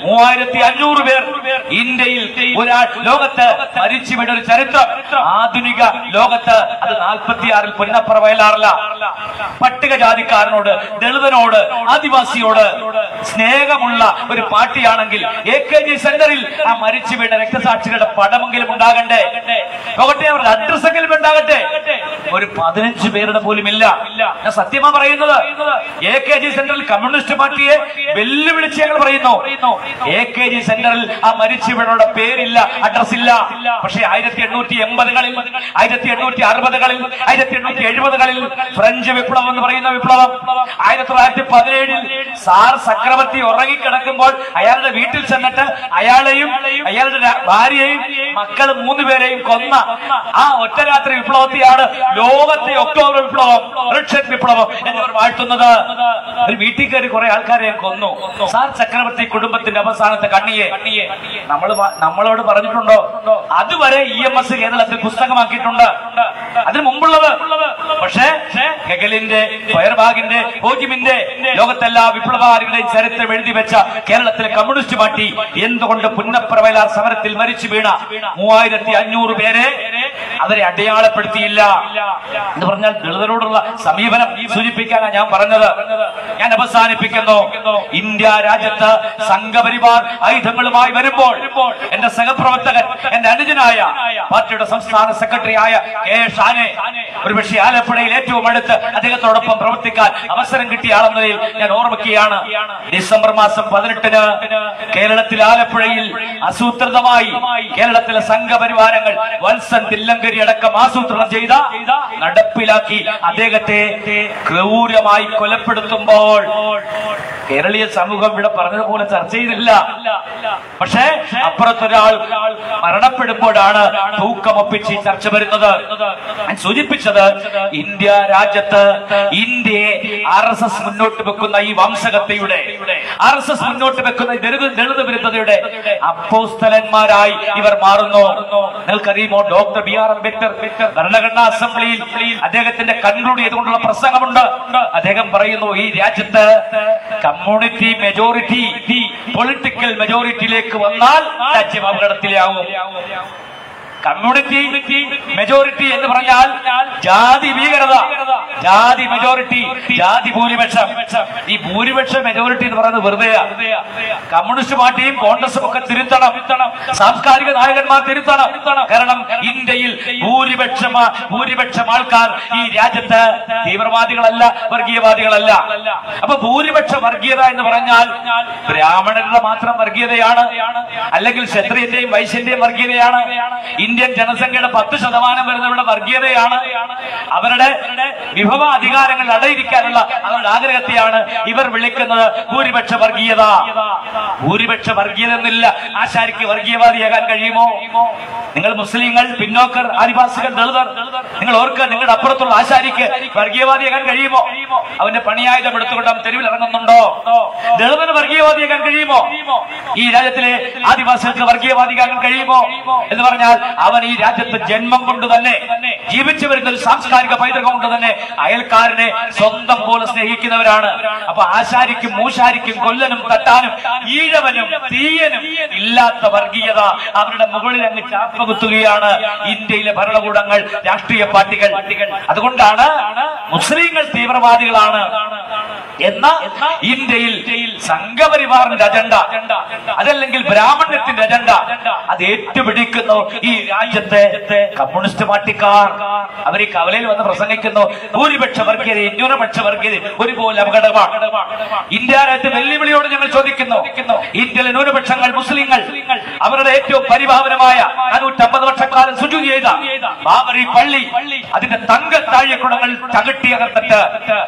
3500 പേർ ഇന്ത്യയിൽ ഒരാൾ ലോകത്ത് മരിച്ചു വീണ ഒരു ചരിത്രം ആധുനിക ലോകത്ത് അത് 46 പുന്നപ്ര, വയലാറില്ല. പട്ടികജാതിക്കാരനോട്, ദളിതനോട്, ആദിവാസിയോട് സ്നേഹമുള്ള ഒരു പാർട്ടിയാണെങ്കിൽ AKG സെന്ററിൽ ആ മരിച്ചു വീണ രക്തസാക്ഷികളുടെ പടമെങ്കിലും ഉണ്ടാകണ്ടേ, നോക്കട്ടെ, അവരുടെ അഡ്രസ്സെങ്കിലും ഉണ്ടാകട്ടെ. ഒരു 15 പേരുടെ പോലും ഇല്ല. ഞാൻ സത്യമാ പറയുന്നത്. AKG സെന്ററിൽ കമ്മ്യൂണിസ്റ്റ് പാർട്ടിയെ വെല്ലുവിളിച്ച് ഞങ്ങൾ പറയുന്നു. AKG സെന്ററിൽ ആ മരിച്ചു വീണയുടെ പേരില്ല, അഡ്രസ് ഇല്ല. പക്ഷേ 1880-കളിൽ, 1860-കളിൽ, 1870-കളിൽ ഫ്രഞ്ച് വിപ്ലവം എന്ന് പറയുന്ന വിപ്ലവം, 1917-ൽ സാർ ചക്രവർത്തി ഉറങ്ങിക്കിടക്കുമ്പോൾ അയാളുടെ വീട്ടിൽ ചെന്നിട്ട് അയാളെയും അയാളുടെ ഭാര്യയെയും മക്കൾ 3 പേരെയും കൊന്ന ആ ഒറ്റ രാത്രി വിപ്ലവത്തെയാണ് ലോകത്തെ ഒക്ടോബർ വിപ്ലവം, റഷ്യൻ വിപ്ലവം എന്നിവർ വാഴ്ത്തുന്നത്. ഒരു വീട്ടിൽ കയറി കുറെ ആൾക്കാരെ കൊന്നു. സാർ ചക്രവർത്തി കുടുംബത്തിന്റെ അവസാനത്തെ കണ്ണിയെ നമ്മളോട് പറഞ്ഞിട്ടുണ്ടോ? അതുവരെ EMS കേരളത്തിൽ പുസ്തകമാക്കിയിട്ടുണ്ട്, അതിന് മുമ്പുള്ളത്. പക്ഷേ ഹെഗലിന്റെ, ഫയർബാഗിന്റെ, ഹോജിമിന്റെ, ലോകത്തെല്ലാ വിപ്ലവകാരികളുടെയും ചരിത്രം എഴുതി വെച്ച കേരളത്തിലെ കമ്മ്യൂണിസ്റ്റ് പാർട്ടി എന്തുകൊണ്ട് പുന്നപ്ര, വയലാർ സമരത്തിൽ മരിച്ചു വീണ 3500 പേരെ അവരെ അടയാളപ്പെടുത്തിയില്ല എന്ന് പറഞ്ഞാൽ ദളിതരോടുള്ള സമീപനം സൂചിപ്പിക്കാനാണ് ഞാൻ പറഞ്ഞത്. ഞാൻ അവസാനിപ്പിക്കുന്നു. ഇന്ത്യ രാജ്യത്ത് സംഘപരിവാർ ആയുധങ്ങളുമായി വരുമ്പോൾ എന്റെ സഹപ്രവർത്തകൻ, എന്റെ അനുജനായ പാർട്ടിയുടെ സംസ്ഥാന സെക്രട്ടറി ആയ കെ ഷാനെ, ഒരുപക്ഷെ ആലപ്പുഴയിൽ ഏറ്റവും അടുത്ത് അദ്ദേഹത്തോടൊപ്പം പ്രവർത്തിക്കാൻ അവസരം കിട്ടിയ ആളെന്ന നിലയിൽ ഞാൻ ഓർമ്മിക്കുകയാണ്. ഡിസംബർ മാസം 18-ന് കേരളത്തിൽ ആലപ്പുഴയിൽ ആസൂത്രിതമായി കേരളത്തിലെ സംഘപരിവാരങ്ങൾ വത്സൻ തില്ലങ്കരി അടക്കം ആസൂത്രണം ചെയ്ത, നടപ്പിലാക്കി അദ്ദേഹത്തെ ക്രൂരമായി കൊലപ്പെടുത്തുമ്പോൾ കേരളീയ സമൂഹം ഇവിടെ പറഞ്ഞതുപോലെ ചർച്ച ചെയ്തില്ല. പക്ഷേ അപ്പുറത്തൊരാൾ മരണപ്പെടുമ്പോഴാണ് തൂക്കമൊപ്പിച്ച് ചർച്ച വരുന്നത്. ഞാൻ സൂചിപ്പിച്ചത് ഇന്ത്യ രാജ്യത്ത് ഇന്ത്യയെ RSS മുന്നോട്ട് വെക്കുന്ന ഈ വംശഗതയുടെ, RSS മുന്നോട്ട് വെക്കുന്ന ദളിത് വിരുദ്ധതയുടെ അപ്പോസ്തലന്മാരായി ഇവർ മാറുന്നു. നിങ്ങൾക്കറിയുമോ, ഡോക്ടർ BR അംബേദ്കർ ഭരണഘടനാ അസംബ്ലിയിൽ അദ്ദേഹത്തിന്റെ കൺക്ലൂഡ് ചെയ്തുകൊണ്ടുള്ള പ്രസംഗമുണ്ട്. അദ്ദേഹം പറയുന്നു, ഈ രാജ്യത്ത് കമ്മ്യൂണിറ്റി മെജോറിറ്റി പൊളിറ്റിക്കൽ മെജോറിറ്റിയിലേക്ക് വന്നാൽ രാജ്യം അപകടത്തിലാവും. കമ്മ്യൂണിറ്റി മെജോറിറ്റി എന്ന് പറഞ്ഞാൽ ജാതി ഭീകരത, ജാതി മെജോറിറ്റി, ജാതി ഭൂരിപക്ഷം. ഈ ഭൂരിപക്ഷ മെജോറിറ്റി എന്ന് പറയുന്നത് വെറുതെ. കമ്മ്യൂണിസ്റ്റ് പാർട്ടിയും കോൺഗ്രസും ഒക്കെ തിരുത്തണം, സാംസ്കാരിക നായകന്മാർ തിരുത്തണം. കാരണം ഇന്ത്യയിൽ ഭൂരിപക്ഷം ആൾക്കാർ ഈ രാജ്യത്ത് തീവ്രവാദികളല്ല, വർഗീയവാദികളല്ല. അപ്പൊ ഭൂരിപക്ഷ വർഗീയത എന്ന് പറഞ്ഞാൽ ബ്രാഹ്മണരുടെ മാത്രം വർഗീയതയാണ്, അല്ലെങ്കിൽ ക്ഷത്രിയന്റെയും വൈശ്യന്റെയും വർഗീയതയാണ്. ഇന്ത്യൻ ജനസംഖ്യയുടെ 10% വരുന്നവരുടെ വർഗീയതയാണ്, അവരുടെ വിഭവ അധികാരങ്ങൾ അടയിരിക്കാനുള്ള അവരുടെ ആഗ്രഹത്തെയാണ് ഇവർ വിളിക്കുന്നത് ഭൂരിപക്ഷ വർഗീയത. ഭൂരിപക്ഷ വർഗീയത എന്നില്ല. ആശാരിക്ക് വർഗീയവാദിയാകാൻ കഴിയുമോ? നിങ്ങൾ മുസ്ലിങ്ങൾ, പിന്നോക്കർ, ആദിവാസികൾ, ദളിതർ, നിങ്ങൾ ഓർക്കുക, നിങ്ങളുടെ അപ്പുറത്തുള്ള ആശാരിക്ക് വർഗീയവാദിയാകാൻ കഴിയുമോ? അവന്റെ പണിയായുധം എടുത്തുകൊണ്ട് അവൻ തെരുവിൽ ഇറങ്ങുന്നുണ്ടോ? ദളിതന് വർഗീയവാദിയാകാൻ കഴിയുമോ? ഈ രാജ്യത്തിലെ ആദിവാസികൾക്ക് വർഗീയവാദിയാകാൻ കഴിയുമോ എന്ന് പറഞ്ഞാൽ അവൻ ഈ രാജ്യത്ത് ജന്മം കൊണ്ട് തന്നെ ജീവിച്ചു വരുന്ന ഒരു സാംസ്കാരിക പൈതൃകം കൊണ്ട് തന്നെ അയൽക്കാരനെ സ്വന്തം പോലെ സ്നേഹിക്കുന്നവരാണ്. അപ്പൊ ആശാരിക്കും മൂശാരിക്കും കൊല്ലനും തട്ടാനും ഈഴവനും തീയനും ഇല്ലാത്ത വർഗീയത അവരുടെ മുകളിൽ അങ്ങ് ചാപ്പകുത്തുകയാണ് ഇന്ത്യയിലെ ഭരണകൂടങ്ങൾ, രാഷ്ട്രീയ പാർട്ടികൾ. അതുകൊണ്ടാണ് മുസ്ലിങ്ങൾ തീവ്രവാദികളാണ് എന്ന ഇന്ത്യയിൽ സംഘപരിവാറിന്റെ അജണ്ട, അതല്ലെങ്കിൽ ബ്രാഹ്മണ്യത്തിന്റെ അജണ്ട അത് ഏറ്റുപിടിക്കുന്നു ഈ രാജ്യത്തെ കമ്മ്യൂണിസ്റ്റ് പാർട്ടിക്കാർ. അവർ ഈ കവലയിൽ വന്ന് പ്രസംഗിക്കുന്നു ഭൂരിപക്ഷ വർഗീയത, ന്യൂനപക്ഷ വർഗീയത ഒരുപോലെ അപകടമാണ്. ഇന്ത്യ രാജ്യത്തെ വെല്ലുവിളിയോട് ഞങ്ങൾ ചോദിക്കുന്നു, ഇന്ത്യയിലെ ന്യൂനപക്ഷങ്ങൾ, മുസ്ലിങ്ങൾ, അവരുടെ ഏറ്റവും പരിഭാവനമായ 450 വർഷക്കാലം സുജൂദ് ചെയ്ത ബാബറി പള്ളി, അതിന്റെ തങ്കത്താഴിക്കുടങ്ങൾ തകട്ടിയകർത്തിട്ട്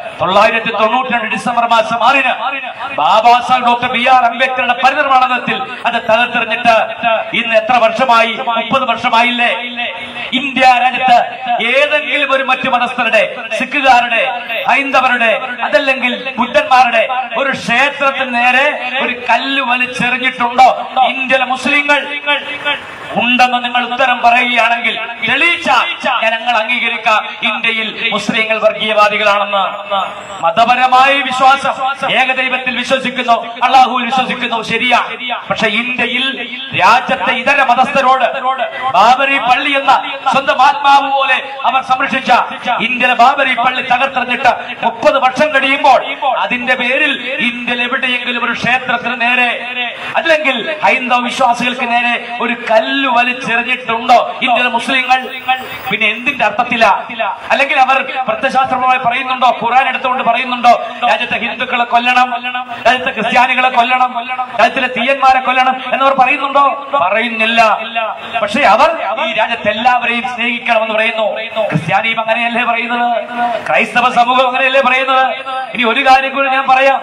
992 ഡിസംബർ മാസം 6-ന് ബാബാ സാഹേബ് ഡോക്ടർ BR അംബേദ്കറുടെ പരിനിർമ്മാണത്തിൽ അത് തകർത്തെറിഞ്ഞിട്ട് ഇന്ന് എത്ര വർഷമായി? 30 വർഷമായില്ലേ? ഇന്ത്യ രാജ്യത്ത് ഏതെങ്കിലും ഒരു മറ്റു മതസ്ഥരുടെ, സിഖുകാരുടെ, ഹൈന്ദവരുടെ, അതല്ലെങ്കിൽ ബുദ്ധന്മാരുടെ ഒരു ക്ഷേത്രത്തിന് നേരെ ഒരു കല്ല് വലിച്ചെറിഞ്ഞിട്ടുണ്ടോ ഇന്ത്യയിലെ മുസ്ലിങ്ങൾ? ഉണ്ടെന്ന് നിങ്ങൾ ഉത്തരം പറയുകയാണെങ്കിൽ തെളിയിച്ചാൽ ഞങ്ങൾ അംഗീകരിക്കാം ഇന്ത്യയിൽ മുസ്ലിങ്ങൾ വർഗീയവാദികളാണെന്ന്. മതപരമായ വിശ്വാസം, ഏകദൈവത്തിൽ വിശ്വസിക്കുന്നു, അള്ളാഹുവിൽ വിശ്വസിക്കുന്നു, ശരിയാ. പക്ഷെ ഇന്ത്യയിൽ രാജ്യത്തെ ഇതര മതസ്ഥരോട് ബാബരി പള്ളി എന്ന സ്വന്തം ആത്മാവ് പോലെ അവർ സംരക്ഷിച്ച ഇന്ത്യയിലെ ബാബരി പള്ളി തകർത്തെറിഞ്ഞിട്ട് 30 വർഷം കഴിയുമ്പോൾ അതിന്റെ പേരിൽ ഇന്ത്യയിൽ എവിടെയെങ്കിലും ഒരു ക്ഷേത്രത്തിന് നേരെ, അല്ലെങ്കിൽ ഹൈന്ദവ വിശ്വാസികൾക്ക് നേരെ ഒരു കല്ല് വലിച്ചെറിഞ്ഞിട്ടുണ്ടോ ഇന്ത്യയിലെ മുസ്ലിങ്ങൾ? പിന്നെ എന്തിന്റെ അർത്ഥത്തില? അല്ലെങ്കിൽ അവർ പ്രത്യശാസ്ത്രപരമായി പറയുന്നുണ്ടോ, ഖുർആൻ എടുത്തുകൊണ്ട് പറയുന്നുണ്ടോ രാജ്യത്തെ ഹിന്ദുക്കളെ കൊല്ലണം, രാജ്യത്തെ ക്രിസ്ത്യാനികളെ കൊല്ലണം, രാജ്യത്തിലെ തീയന്മാരെ കൊല്ലണം എന്നവർ പറയുന്നുണ്ടോ? പറയുന്നില്ല. പക്ഷെ അവർ ഈ രാജ്യത്തെ എല്ലാവരെയും സ്നേഹിക്കണമെന്ന് പറയുന്നു. ക്രിസ്ത്യാനിയും അങ്ങനെയല്ലേ പറയുന്നത്? ക്രൈസ്തവ സമൂഹം അങ്ങനെയല്ലേ പറയുന്നത്? ഇനി ഒരു കാര്യം കൂടി ഞാൻ പറയാം.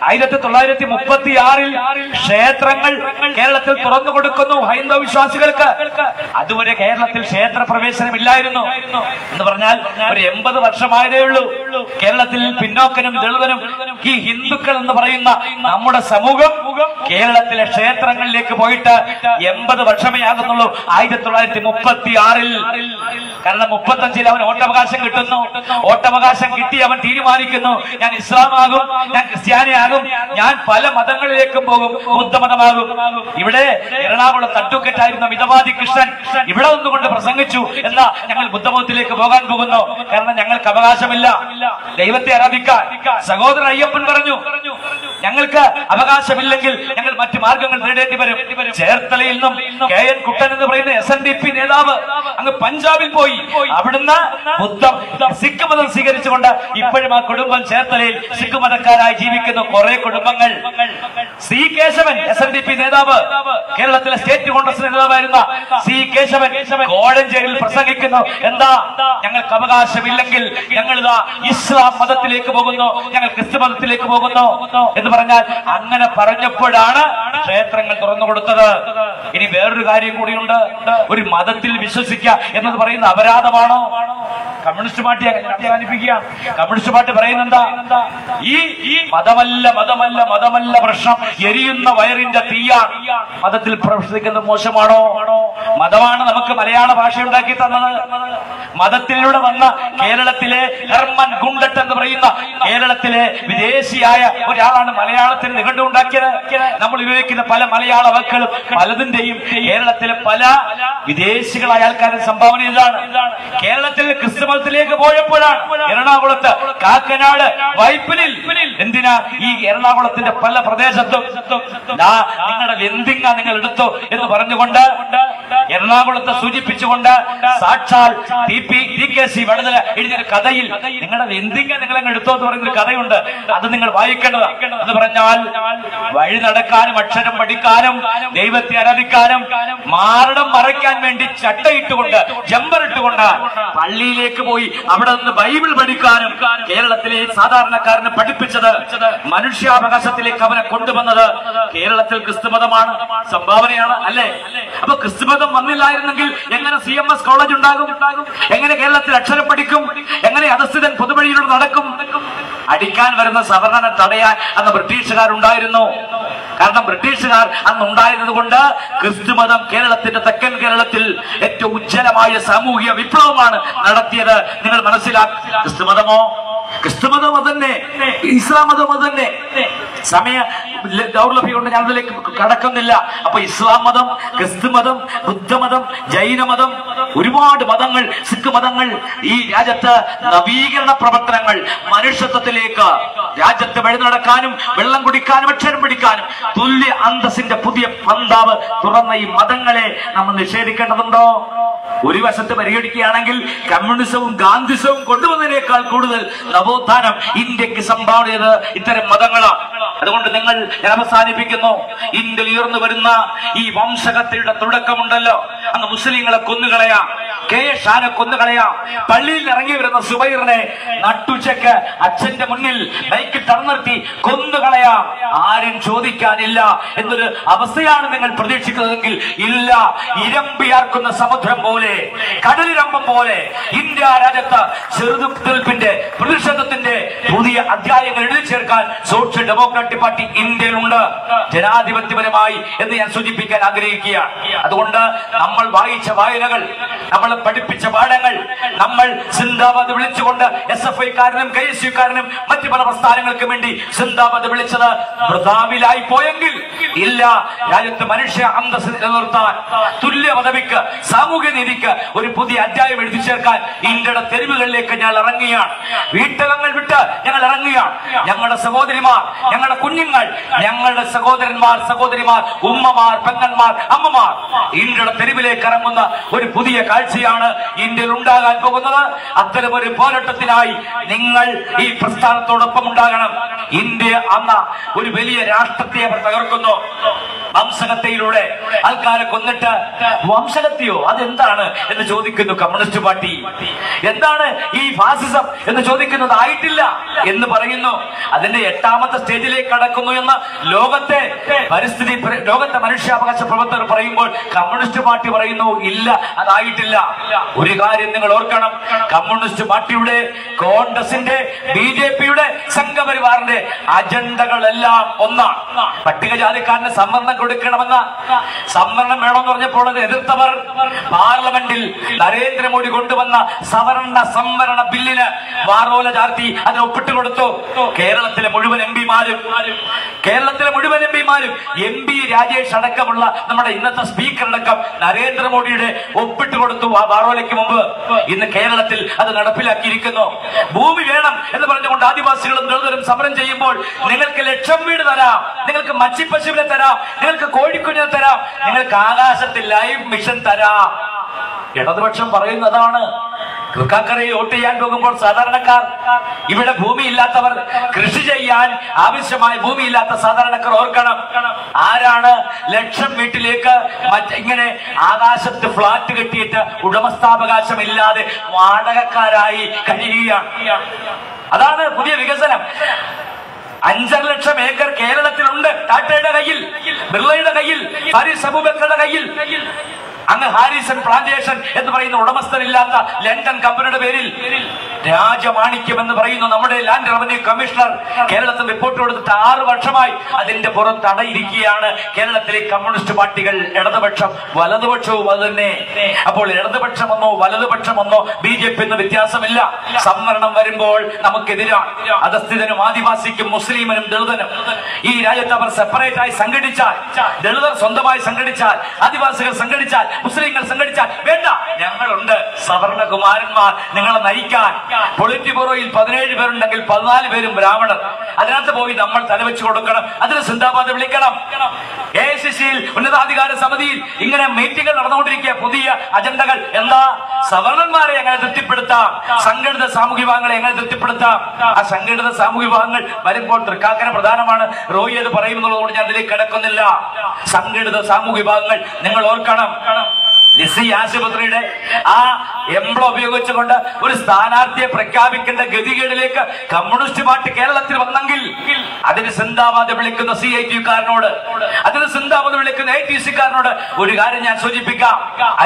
1936-ൽ ക്ഷേത്രങ്ങൾ കേരളത്തിൽ തുറന്നു കൊടുക്കുന്നു ഹൈന്ദവ വിശ്വാസികൾക്ക്. അതുവരെ കേരളത്തിൽ ക്ഷേത്ര പ്രവേശനമില്ലായിരുന്നു എന്ന് പറഞ്ഞാൽ ഒരു 80 വർഷമായതേ ഉള്ളൂ. കേരളത്തിൽ പിന്നോക്കനും ദളിതനും ഈ ഹിന്ദുക്കൾ എന്ന് പറയുന്ന നമ്മുടെ സമൂഹം കേരളത്തിലെ ക്ഷേത്രങ്ങളിലേക്ക് പോയിട്ട് 80 വർഷമേ ആകുന്നുള്ളൂ. 1936-ൽ. കാരണം 35-ൽ അവൻ വോട്ടവകാശം കിട്ടുന്നു. വോട്ടവകാശം കിട്ടി അവൻ തീരുമാനിക്കുന്നു, ഞാൻ ഇസ്ലാമാകും, ഞാൻ ക്രിസ്ത്യാനിയാകും, ഞാൻ പല മതങ്ങളിലേക്കും പോകും, ബുദ്ധമതമാകും. ഇവിടെ എറണാകുളം അഡ്വക്കേറ്റ് ആയിരുന്ന മിതവാദി കൃഷ്ണൻ ഇവിടെ ഒന്നുകൊണ്ട് പ്രസംഗിച്ചു, എന്നാ ഞങ്ങൾ ബുദ്ധമതത്തിലേക്ക് പോകാൻ പോകുന്നു, കാരണം ഞങ്ങൾക്ക് അവകാശമില്ല ദൈവത്തെ ആരാധിക്കാൻ. സഹോദരൻ അയ്യപ്പൻ പറഞ്ഞു, ഞങ്ങൾക്ക് അവകാശമില്ലെങ്കിൽ ഞങ്ങൾ മറ്റു മാർഗങ്ങൾ നേടേണ്ടി വരും. ചേർത്തലയിൽ നിന്നും KN കുട്ടൻ എന്ന് പറയുന്ന SNDP നേതാവ് അങ്ങ് പഞ്ചാബിൽ പോയി. അവിടുന്ന് സിഖ് മതം സ്വീകരിച്ചുകൊണ്ട് ഇപ്പോഴും ആ കുടുംബം ചേർത്തലയിൽ സിഖ് മതക്കാരായി ജീവിക്കുന്നു. കുറെ കുടുംബങ്ങൾ. C കേശവൻ SNDP നേതാവ്, കേരളത്തിലെ സ്റ്റേറ്റ് കോൺഗ്രസ് നേതാവായിരുന്ന C കേശവൻ കോഴഞ്ചേരിയിൽ പ്രസംഗിക്കുന്നു. എന്താ? ഞങ്ങൾക്ക് അവകാശമില്ലെങ്കിൽ ഞങ്ങൾ ഇതാ ഇസ്ലാം മതത്തിലേക്ക് പോകുന്നു, ഞങ്ങൾ ക്രിസ്തു മതത്തിലേക്ക് പോകുന്നു എന്ന് പറഞ്ഞാൽ അങ്ങനെ പറഞ്ഞപ്പോഴാണ് ക്ഷേത്രങ്ങൾ തുറന്നു കൊടുത്തത്. ഇനി വേറൊരു കാര്യം കൂടിയുണ്ട്. ഒരു മതത്തിൽ വിശ്വസിക്കുക എന്നത് പറയുന്ന അപരാധമാണോ? കമ്മ്യൂണിസ്റ്റ് പാർട്ടി അവസാനിപ്പിക്കുക. കമ്മ്യൂണിസ്റ്റ് പാർട്ടി പറയുന്നെന്താ? ഈ മതമല്ല പ്രശ്നം, എരിയുന്ന വയറിന്റെ തീയാണ്. മതത്തിൽ പ്രവർത്തിക്കുന്നത് മോശമാണോ? മതമാണ് നമുക്ക് മലയാള ഭാഷ ഉണ്ടാക്കി തന്നത്. മതത്തിലൂടെ വന്ന കേരളത്തിലെ ഹെർമൻ ഗുണ്ടട്ട് എന്ന് പറയുന്ന കേരളത്തിലെ വിദേശിയായ ഒരാളാണ് മലയാളത്തിന് നിഘണ്ടു ഉണ്ടാക്കിയത്. നമ്മൾ ഉപയോഗിക്കുന്ന പല മലയാള വാക്കുകളും പലതിന്റെയും കേരളത്തിലെ പല വിദേശികളായ ആൾക്കാരെ സംഭാവന ചെയ്തതാണ്. കേരളത്തിൽ ക്രിസ്തുമതത്തിലേക്ക് പോയപ്പോഴാണ് എറണാകുളത്ത്, കാക്കനാട്, വൈപ്പിനിൽ, എന്തിനാ ഈ എറണാകുളത്തിന്റെ പല പ്രദേശത്തും നിങ്ങളുടെ വെന്തിങ്ങ നിങ്ങൾ എടുത്തോ എന്ന് പറഞ്ഞുകൊണ്ട് എറണാകുളത്തെ സൂചിപ്പിച്ചുകൊണ്ട് സാക്ഷാൽ TPKC വടതല എഴുതിയൊരു കഥയിൽ നിങ്ങളുടെ എന്തെങ്കിലും നിങ്ങൾ അങ്ങ് എടുത്തോ എന്ന് പറയുന്നൊരു കഥയുണ്ട്. അത് നിങ്ങൾ വായിക്കേണ്ടതാണ്. എന്ന് പറഞ്ഞാൽ വഴി നടക്കാനും അക്ഷരം പഠിക്കാനും ദൈവത്തെ ആരാധിക്കാനും മാരണം മറയ്ക്കാൻ വേണ്ടി ചട്ടയിട്ടുകൊണ്ട് ജമ്പറിട്ടുകൊണ്ട് പള്ളിയിലേക്ക് പോയി അവിടെ നിന്ന് ബൈബിൾ പഠിക്കാനും കേരളത്തിലെ സാധാരണക്കാരനെ പഠിപ്പിച്ചത്, മനുഷ്യാവകാശത്തിലേക്ക് അവനെ കൊണ്ടുവന്നത് കേരളത്തിൽ ക്രിസ്തുമതമാണ്, സംഭാവനയാണ് അല്ലേ? അപ്പൊ ക്രിസ്തുമതം വന്നില്ലായിരുന്നെങ്കിൽ എങ്ങനെ CMS കോളേജ് ഉണ്ടാകും? എങ്ങനെ കേരളത്തിൽ അക്ഷരം പഠിക്കും? എങ്ങനെ അധസ്ഥിതൻ പൊതുവഴിയിലൂടെ നടക്കും? അടിക്കാൻ വരുന്ന സവർണനെ തടയാൻ അന്ന് ബ്രിട്ടീഷുകാരുണ്ടായിരുന്നു. കാരണം ബ്രിട്ടീഷുകാർ അന്ന് ഉണ്ടായിരുന്നത് കൊണ്ട് ക്രിസ്തുമതം കേരളത്തിന്റെ തെക്കൻ കേരളത്തിൽ ഏറ്റവും ഉജ്ജ്വലമായ സാമൂഹിക വിപ്ലവമാണ് നടത്തിയത്. നിങ്ങൾ മനസ്സിലാക്കുക. ക്രിസ്തുമതം അതന്നെ, ഇസ്ലാം മതം അതന്നെ. സമയ ദൗർലഭ്യം കൊണ്ട് ഞാൻ അതിലേക്ക് കടക്കുന്നില്ല. അപ്പൊ ഇസ്ലാം മതം, ക്രിസ്തുമതം, ബുദ്ധമതം, ജൈനമതം, ഒരുപാട് മതങ്ങൾ, സിഖ് മതങ്ങൾ, ഈ രാജ്യത്ത് നവീകരണ പ്രവർത്തനങ്ങൾ, മനുഷ്യത്വത്തിലേക്ക് രാജ്യത്ത് വഴി നടക്കാനും വെള്ളം കുടിക്കാനും അക്ഷരം പഠിക്കാനും തുല്യ അന്തസ്സിന്റെ പുതിയ പന്താവ് തുറന്ന ഈ മതങ്ങളെ നമ്മൾ നിഷേധിക്കേണ്ടതുണ്ടോ? ഒരു വശത്ത് പരിഗണിക്കുകയാണെങ്കിൽ കമ്മ്യൂണിസവും ഗാന്ധിസവും കൊണ്ടുവന്നതിനേക്കാൾ കൂടുതൽ നവോത്ഥാനം ഇന്ത്യക്ക് സംഭാവന ചെയ്ത് ഇത്തരം മതങ്ങളാണ്. അതുകൊണ്ട് ഞാൻ അവസാനിപ്പിക്കുന്നു. ഇന്ത്യയിൽ ഉയർന്നു വരുന്ന ഈ വംശഹത്യയുടെ തുടക്കമുണ്ടല്ലോ, അന്ന് മുസ്ലിങ്ങളെ കൊന്നുകളയാം, കെ ഷാനെ കൊന്നുകളയാം, പള്ളിയിൽ ഇറങ്ങി വരുന്ന സുബൈറിനെ നട്ടുച്ചയ്ക്ക് അച്ഛന്റെ മുന്നിൽ ബൈക്കിൽ തടനിർത്തി കൊന്നുകളയാം, ആരും ചോദിക്കാനില്ല എന്നൊരു അവസ്ഥയാണ് നിങ്ങൾ പ്രതീക്ഷിക്കുന്നതെങ്കിൽ ഇല്ല. ഇരമ്പിയാർക്കുന്ന സമുദ്രം പോലെ, കടലിരമ്പം പോലെ ഇന്ത്യ രാജ്യത്ത് ചെറുതുപ്പിന്റെ പ്രതിഷേധത്തിന്റെ പുതിയ അധ്യായങ്ങൾ എഴുതി ചേർക്കാൻ സോഷ്യൽ ഡെമോക്രാറ്റിക് പാർട്ടി ഇന്ത്യയിലുണ്ട്, ജനാധിപത്യപരമായി എന്ന് ഞാൻ സൂചിപ്പിക്കാൻ ആഗ്രഹിക്കുകയാണ്. അതുകൊണ്ട് നമ്മൾ വായിച്ച വായനകൾ, നമ്മൾ പഠിപ്പിച്ച പാഠങ്ങൾ, നമ്മൾ സിന്ദാബാദ് വിളിച്ചുകൊണ്ട് SFI-കാരനും KSU-കാരനും മറ്റു പല പ്രസ്ഥാനങ്ങൾക്കും വേണ്ടി സിന്ദാബാദ് വിളിച്ചത് വൃഥാവിലായി പോയെങ്കിൽ ഇല്ല. രാജ്യത്ത് മനുഷ്യ അന്തസ്സ് നിലനിർത്താൻ, തുല്യ പദവിക്ക്, സാമൂഹ്യ നീതിക്ക് ഒരു പുതിയ അധ്യായം എഴുതി ചേർക്കാൻ ഇന്ത്യയുടെ തെരുവുകളിലേക്ക് ഞങ്ങൾ ഇറങ്ങുകയാണ്. വീട്ടകങ്ങൾ വിട്ട് ഞങ്ങൾ ഇറങ്ങുകയാണ്. ഞങ്ങളുടെ സഹോദരിമാർ, ഞങ്ങളുടെ കുഞ്ഞുങ്ങൾ, ഞങ്ങളുടെ സഹോദരന്മാർ, സഹോദരിമാർ, ഉമ്മമാർ, പെങ്ങന്മാർ, അമ്മമാർ ഇന്ത്യയുടെ തെരുവിലേക്ക് ഇറങ്ങുന്ന ഒരു പുതിയ കാഴ്ചയാണ് ഇന്ത്യയിൽ ഉണ്ടാകാൻ പോകുന്നത്. അത്തരം ഒരു പോരാട്ടത്തിനായി നിങ്ങൾ ഈ പ്രസ്ഥാനത്തോടൊപ്പം ഉണ്ടാകണം. ഇന്ത്യ അന്ന ഒരു വലിയ രാഷ്ട്രത്തെ അവർ തകർക്കുന്നു. വംശഹത്യയിലൂടെ ആൾക്കാരെ കൊന്നിട്ട്, വംശഹത്യയോ അതെന്താണ് എന്ന് ചോദിക്കുന്നു കമ്മ്യൂണിസ്റ്റ് പാർട്ടി. എന്താണ് ഈ ഫാസിസം എന്ന് ചോദിക്കുന്നത് ആയിട്ടില്ല എന്ന് പറയുന്നു. അതിന്റെ 8ാമത്തെ സ്റ്റേജിലേക്ക് കടക്കുന്നു എന്ന് ലോകത്തെ മനുഷ്യാവകാശ പ്രവർത്തകർ പറയുമ്പോൾ കമ്മ്യൂണിസ്റ്റ് പാർട്ടി പറയുന്നു ഇല്ല, അതായിട്ടില്ല. ഒരു കാര്യം നിങ്ങൾ ഓർക്കണം, കമ്മ്യൂണിസ്റ്റ് പാർട്ടിയുടെ, കോൺഗ്രസിന്റെ, BJP-യുടെ, സംഘപരിവാറിന്റെ അജണ്ടകളെല്ലാം ഒന്നാണ്. പട്ടികജാതിക്കാരന് സംവരണം കൊടുക്കണമെന്ന, സംവരണം വേണമെന്ന് പറഞ്ഞപ്പോൾ അത് എതിർത്തവർ പാർലമെന്റിൽ നരേന്ദ്രമോദി കൊണ്ടുവന്ന സവർണ സംവരണ ബില്ലിന് വാറോല ചാർത്തി അതിന് ഒപ്പിട്ട് കൊടുത്തു. കേരളത്തിലെ മുഴുവൻ എം പിമാരും MP രാജേഷ് അടക്കമുള്ള നമ്മുടെ ഇന്നത്തെ സ്പീക്കർ അടക്കം നരേന്ദ്രമോദിയുടെ ഒപ്പിട്ട് കൊടുത്തു ആ വാറോലയ്ക്ക് മുമ്പ്. ഇന്ന് കേരളത്തിൽ അത് നടപ്പിലാക്കിയിരിക്കുന്നു. ഭൂമി വേണം എന്ന് പറഞ്ഞുകൊണ്ട് ആദിവാസികളും ദളിതരും സമരം ചെയ്യുമ്പോൾ നിങ്ങൾക്ക് 1,00,000 വീട് തരാം, നിങ്ങൾക്ക് മച്ചിപ്പശുവിനെ തരാം, നിങ്ങൾക്ക് കോഴിക്കുഞ്ഞിനെ തരാം, നിങ്ങൾക്ക് ആകാശത്തിൽ ലൈഫ് മിഷൻ തരാം. ഇടതുപക്ഷം പറയുന്നതാണ്. തൃക്കാക്കരയിൽ വോട്ട് ചെയ്യാൻ പോകുമ്പോൾ സാധാരണക്കാർ, ഇവിടെ ഭൂമിയില്ലാത്തവർ, കൃഷി ചെയ്യാൻ ആവശ്യമായ ഭൂമിയില്ലാത്ത സാധാരണക്കാർ ഓർക്കണം, ആരാണ് 1,00,000 വീട്ടിലേക്ക് ഇങ്ങനെ ആകാശത്ത് ഫ്ലാറ്റ് കെട്ടിയിട്ട് ഉടമസ്ഥാവകാശം ഇല്ലാതെ വാടകക്കാരായി കഴിയുകയാണ്. അതാണ് പുതിയ വികസനം. 5,00,000 ഏക്കർ കേരളത്തിലുണ്ട്. ടാറ്റയുടെ കയ്യിൽ, ബിർളയുടെ കയ്യിൽ, ഹാരിസ് അബൂബക്കറുടെ കയ്യിൽ. അങ്ങ് ഹാരിസൺ പ്ലാന്റേഷൻ എന്ന് പറയുന്ന ഉടമസ്ഥനില്ലാത്ത ലണ്ടൻ കമ്പനിയുടെ പേരിൽ രാജമാണിക്യം എന്ന് പറയുന്ന നമ്മുടെ ലാൻഡ് റവന്യൂ കമ്മീഷണർ കേരളത്തിൽ റിപ്പോർട്ട് കൊടുത്തിട്ട് 6 വർഷമായി അതിന്റെ പുറത്ത് അടയിരിക്കുകയാണ് കേരളത്തിലെ കമ്മ്യൂണിസ്റ്റ് പാർട്ടികൾ. ഇടതുപക്ഷം വലതുപക്ഷവും അത് തന്നെ. അപ്പോൾ ഇടതുപക്ഷമെന്നോ വലതുപക്ഷമെന്നോ BJP എന്ന് വ്യത്യാസമില്ല. സംവരണം വരുമ്പോൾ നമുക്കെതിരാണ്. അധസ്ഥിതനും ആദിവാസിക്കും മുസ്ലിമിനും ദളിതനും ഈ രാജ്യത്ത് അവർ സെപ്പറേറ്റ് ആയി സംഘടിച്ചാൽ, ദളിതർ സ്വന്തമായി സംഘടിച്ചാൽ, ആദിവാസികൾ സംഘടിച്ചാൽ, മുസ്ലിങ്ങൾ സംഘടിച്ചാൽ വേണ്ട, ഞങ്ങളുണ്ട് സവർണകുമാരന്മാർ നിങ്ങളെ നയിക്കാൻ. പൊളിറ്റ് ബ്യൂറോയിൽ 17 പേരുണ്ടെങ്കിൽ 14 പേരും ബ്രാഹ്മണർ. അതിനകത്ത് പോയി നമ്മൾ തലവെച്ച് കൊടുക്കണം. അതിന് സിന്ദാബാദ് വിളിക്കണം. AICCയിൽ ഉന്നതാധികാര സമിതിയിൽ ഇങ്ങനെ മീറ്റിംഗുകൾ നടന്നുകൊണ്ടിരിക്കുക. പുതിയ അജണ്ടകൾ എന്താ? സവർണന്മാരെ എങ്ങനെ തൃപ്തിപ്പെടുത്താം, സംഘടിത സാമൂഹ്യ വിഭാഗങ്ങളെ എങ്ങനെ തൃപ്തിപ്പെടുത്താം. ആ സംഘടിത സാമൂഹ്യ വിഭാഗങ്ങൾ വരുമ്പോൾ തൃക്കാക്കര പ്രധാനമാണ്. റോയി അത് പറയുമെന്നുള്ളതുകൊണ്ട് ഞാൻ അതിലേക്ക് കിടക്കുന്നില്ല. സംഘടിത സാമൂഹ്യ വിഭാഗങ്ങൾ നിങ്ങൾ ഓർക്കണം. ലിസി ആശുപത്രിയുടെ ആ എംബ്ലം ഉപയോഗിച്ചുകൊണ്ട് ഒരു സ്ഥാനാർത്ഥിയെ പ്രഖ്യാപിക്കേണ്ട ഗതികേടിലേക്ക് കമ്മ്യൂണിസ്റ്റ് പാർട്ടി കേരളത്തിൽ വന്നെങ്കിൽ അതിന് സിന്ദാബാദ് വിളിക്കുന്ന CIT-കാരനോട്, അതിന് സിന്ദാബാദ് വിളിക്കുന്ന ATC-കാരനോട് ഒരു കാര്യം ഞാൻ സൂചിപ്പിക്കാം.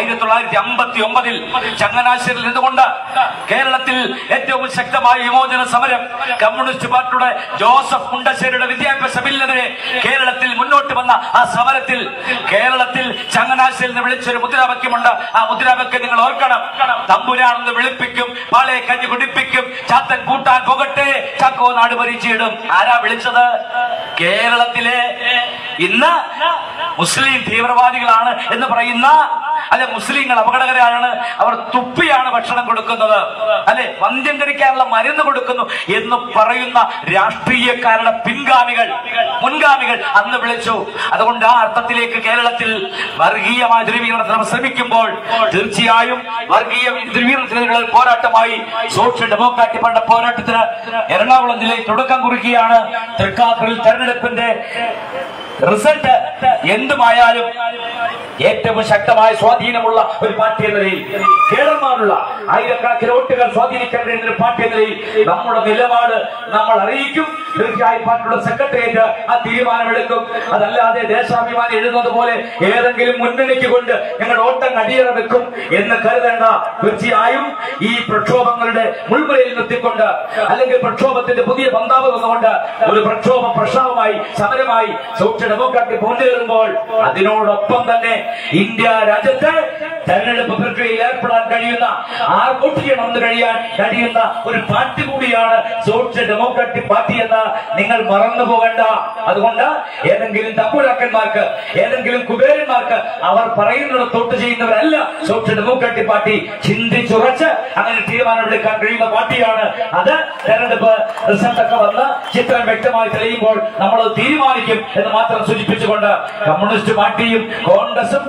1959 ചങ്ങനാശ്ശേരിയിൽ നിന്നുകൊണ്ട് കേരളത്തിൽ ഏറ്റവും ശക്തമായ വിമോചന സമരം കമ്മ്യൂണിസ്റ്റ് പാർട്ടിയുടെ ജോസഫ് മുണ്ടശ്ശേരിയുടെ വിദ്യാഭ്യാസ ബില്ലിനെതിരെ കേരളത്തിൽ മുന്നോട്ട് വന്ന ആ സമരത്തിൽ കേരളത്തിൽ ചങ്ങനാശ്ശേരിയിൽ നിന്ന് വിളിച്ചൊരു മുദ്രാവാക്യമുണ്ട്. ആ മുദ്രാവാക്യം നിങ്ങൾ ഓർക്കണം. തമ്പുരാണെന്ന് വിളിപ്പിക്കും, പാളയെ കഞ്ഞി കുടിപ്പിക്കും, ചാത്തൻ കൂട്ടാൻ പോകട്ടെ, ചാക്കോ നാട് ഭരിച്ചിടും. ആരാ വിളിച്ചത്? കേരളത്തിലെ ഇന്ന് മുസ്ലിം തീവ്രവാദികളാണ് എന്ന് പറയുന്ന, അല്ലെ മുസ്ലിങ്ങൾ അപകടകരാണ്, അവർ തുപ്പിയാണ് ഭക്ഷണം കൊടുക്കുന്നത്, അല്ലെ വന്ധ്യം ധരിക്കാനുള്ള മരുന്ന് കൊടുക്കുന്നു എന്ന് പറയുന്ന രാഷ്ട്രീയക്കാരുടെ മുൻഗാമികൾ അന്ന് വിളിച്ചു. അതുകൊണ്ട് ആ അർത്ഥത്തിലേക്ക് കേരളത്തിൽ വർഗീയമായ ധ്രുവീകരണത്തിന് ശ്രമിക്കുമ്പോൾ തീർച്ചയായും വർഗീയ ധ്രുവീകരണത്തിനുള്ള പോരാട്ടമായി സോഷ്യൽ ഡെമോക്രാറ്റിക് പാർട്ടിയുടെ പോരാട്ടത്തിന് എറണാകുളം ജില്ലയിൽ തുടക്കം കുറിക്കുകയാണ്. തൃക്കാക്കരയിൽ തെരഞ്ഞെടുപ്പിന്റെ റിസൾട്ട് എന്തുമായാലും ഏറ്റവും ശക്തമായ സ്വാധീനമുള്ള ഒരു പാർട്ടി എന്ന നിലയിൽ, കേരളമാനുള്ള ആയിരക്കണക്കിന് വോട്ടുകൾ സ്വാധീനിക്കാൻ കഴിയുന്ന ഒരു പാർട്ടി എന്ന നിലയിൽ നമ്മുടെ നിലപാട് നമ്മൾ അറിയിക്കും. തീർച്ചയായും പാർട്ടിയുടെ സെക്രട്ടേറിയറ്റ് ആ തീരുമാനമെടുക്കും. അതല്ലാതെ ദേശാഭിമാനി എഴുതുന്നത് പോലെ ഏതെങ്കിലും മുന്നണിക്ക് കൊണ്ട് ഞങ്ങളുടെ ഓട്ടം അടിയറ വെക്കും എന്ന് കരുതേണ്ട. തീർച്ചയായും ഈ പ്രക്ഷോഭങ്ങളുടെ മുൾമുരയിൽ നിർത്തിക്കൊണ്ട്, അല്ലെങ്കിൽ പ്രക്ഷോഭത്തിന്റെ പുതിയ പന്താവ് വന്നുകൊണ്ട് ഒരു പ്രക്ഷോഭമായി സമരമായി സോഷ്യൽ ഡെമോക്രാറ്റിക് മുന്നേറുമ്പോൾ അതിനോടൊപ്പം തന്നെ ഇന്ത്യ രാജ്യത്ത് തെരഞ്ഞെടുപ്പ് പ്രക്രിയയിൽ ഏർപ്പെടാൻ കഴിയുന്ന, വോട്ട് ചെയ്യണമെന്ന് കഴിയുന്ന ഒരു പാർട്ടി കൂടിയാണ് സോഷ്യൽ ഡെമോക്രാറ്റിക് പാർട്ടി എന്ന് നിങ്ങൾ മറന്നു പോകേണ്ട. അതുകൊണ്ട് ഏതെങ്കിലും തമ്പുരാക്കന്മാർക്ക്, ഏതെങ്കിലും കുബേരന്മാർക്ക് അവർ പറയുന്നത് തൊട്ട് ചെയ്യുന്നവരല്ല സോഷ്യൽ ഡെമോക്രാറ്റിക് പാർട്ടി. ചിന്തിച്ചുറച്ച് അങ്ങനെ തീരുമാനമെടുക്കാൻ കഴിയുന്ന പാർട്ടിയാണ് അത്. തെരഞ്ഞെടുപ്പ് റിസൾട്ടൊക്കെ വന്ന് ചിത്രം വ്യക്തമായി തെളിയുമ്പോൾ നമ്മൾ തീരുമാനിക്കും എന്ന് മാത്രം സൂചിപ്പിച്ചുകൊണ്ട് കമ്മ്യൂണിസ്റ്റ് പാർട്ടിയും കോൺഗ്രസും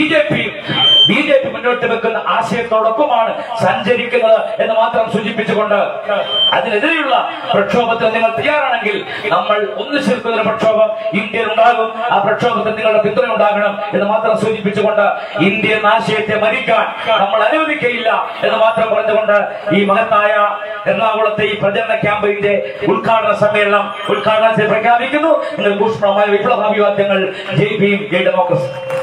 ബി ജെ പി മുന്നോട്ട് വെക്കുന്ന ആശയത്തോടൊപ്പമാണ് സഞ്ചരിക്കുന്നത് എന്ന് മാത്രം സൂചിപ്പിച്ചുകൊണ്ട് അതിനെതിരെയുള്ള പ്രക്ഷോഭത്തിന് നിങ്ങൾ തയ്യാറാണെങ്കിൽ നമ്മൾ ഒന്നിച്ചേർക്കുന്ന പ്രക്ഷോഭം ഇന്ത്യയിൽ ഉണ്ടാകും. ആ പ്രക്ഷോഭത്തിൽ നിങ്ങളുടെ പിന്തുണ ഉണ്ടാകണം എന്ന് മാത്രം സൂചിപ്പിച്ചുകൊണ്ട് ഇന്ത്യൻ ആശയത്തെ മരിക്കാൻ നമ്മൾ അനുവദിക്കയില്ല എന്ന് മാത്രം പറഞ്ഞുകൊണ്ട് ഈ മഹത്തായ എറണാകുളത്തെ ഈ പ്രചരണ ക്യാമ്പയിന്റെ ഉദ്ഘാടന സമ്മേളനം ഉദ്ഘാടനത്തെ പ്രഖ്യാപിക്കുന്നു. നിങ്ങൾ ഊഷ്മളമായ വിപ്ലവാഭിവാദ്യങ്ങൾ. ജയ് ഭീം, ജയ് ഡെമോക്രസി.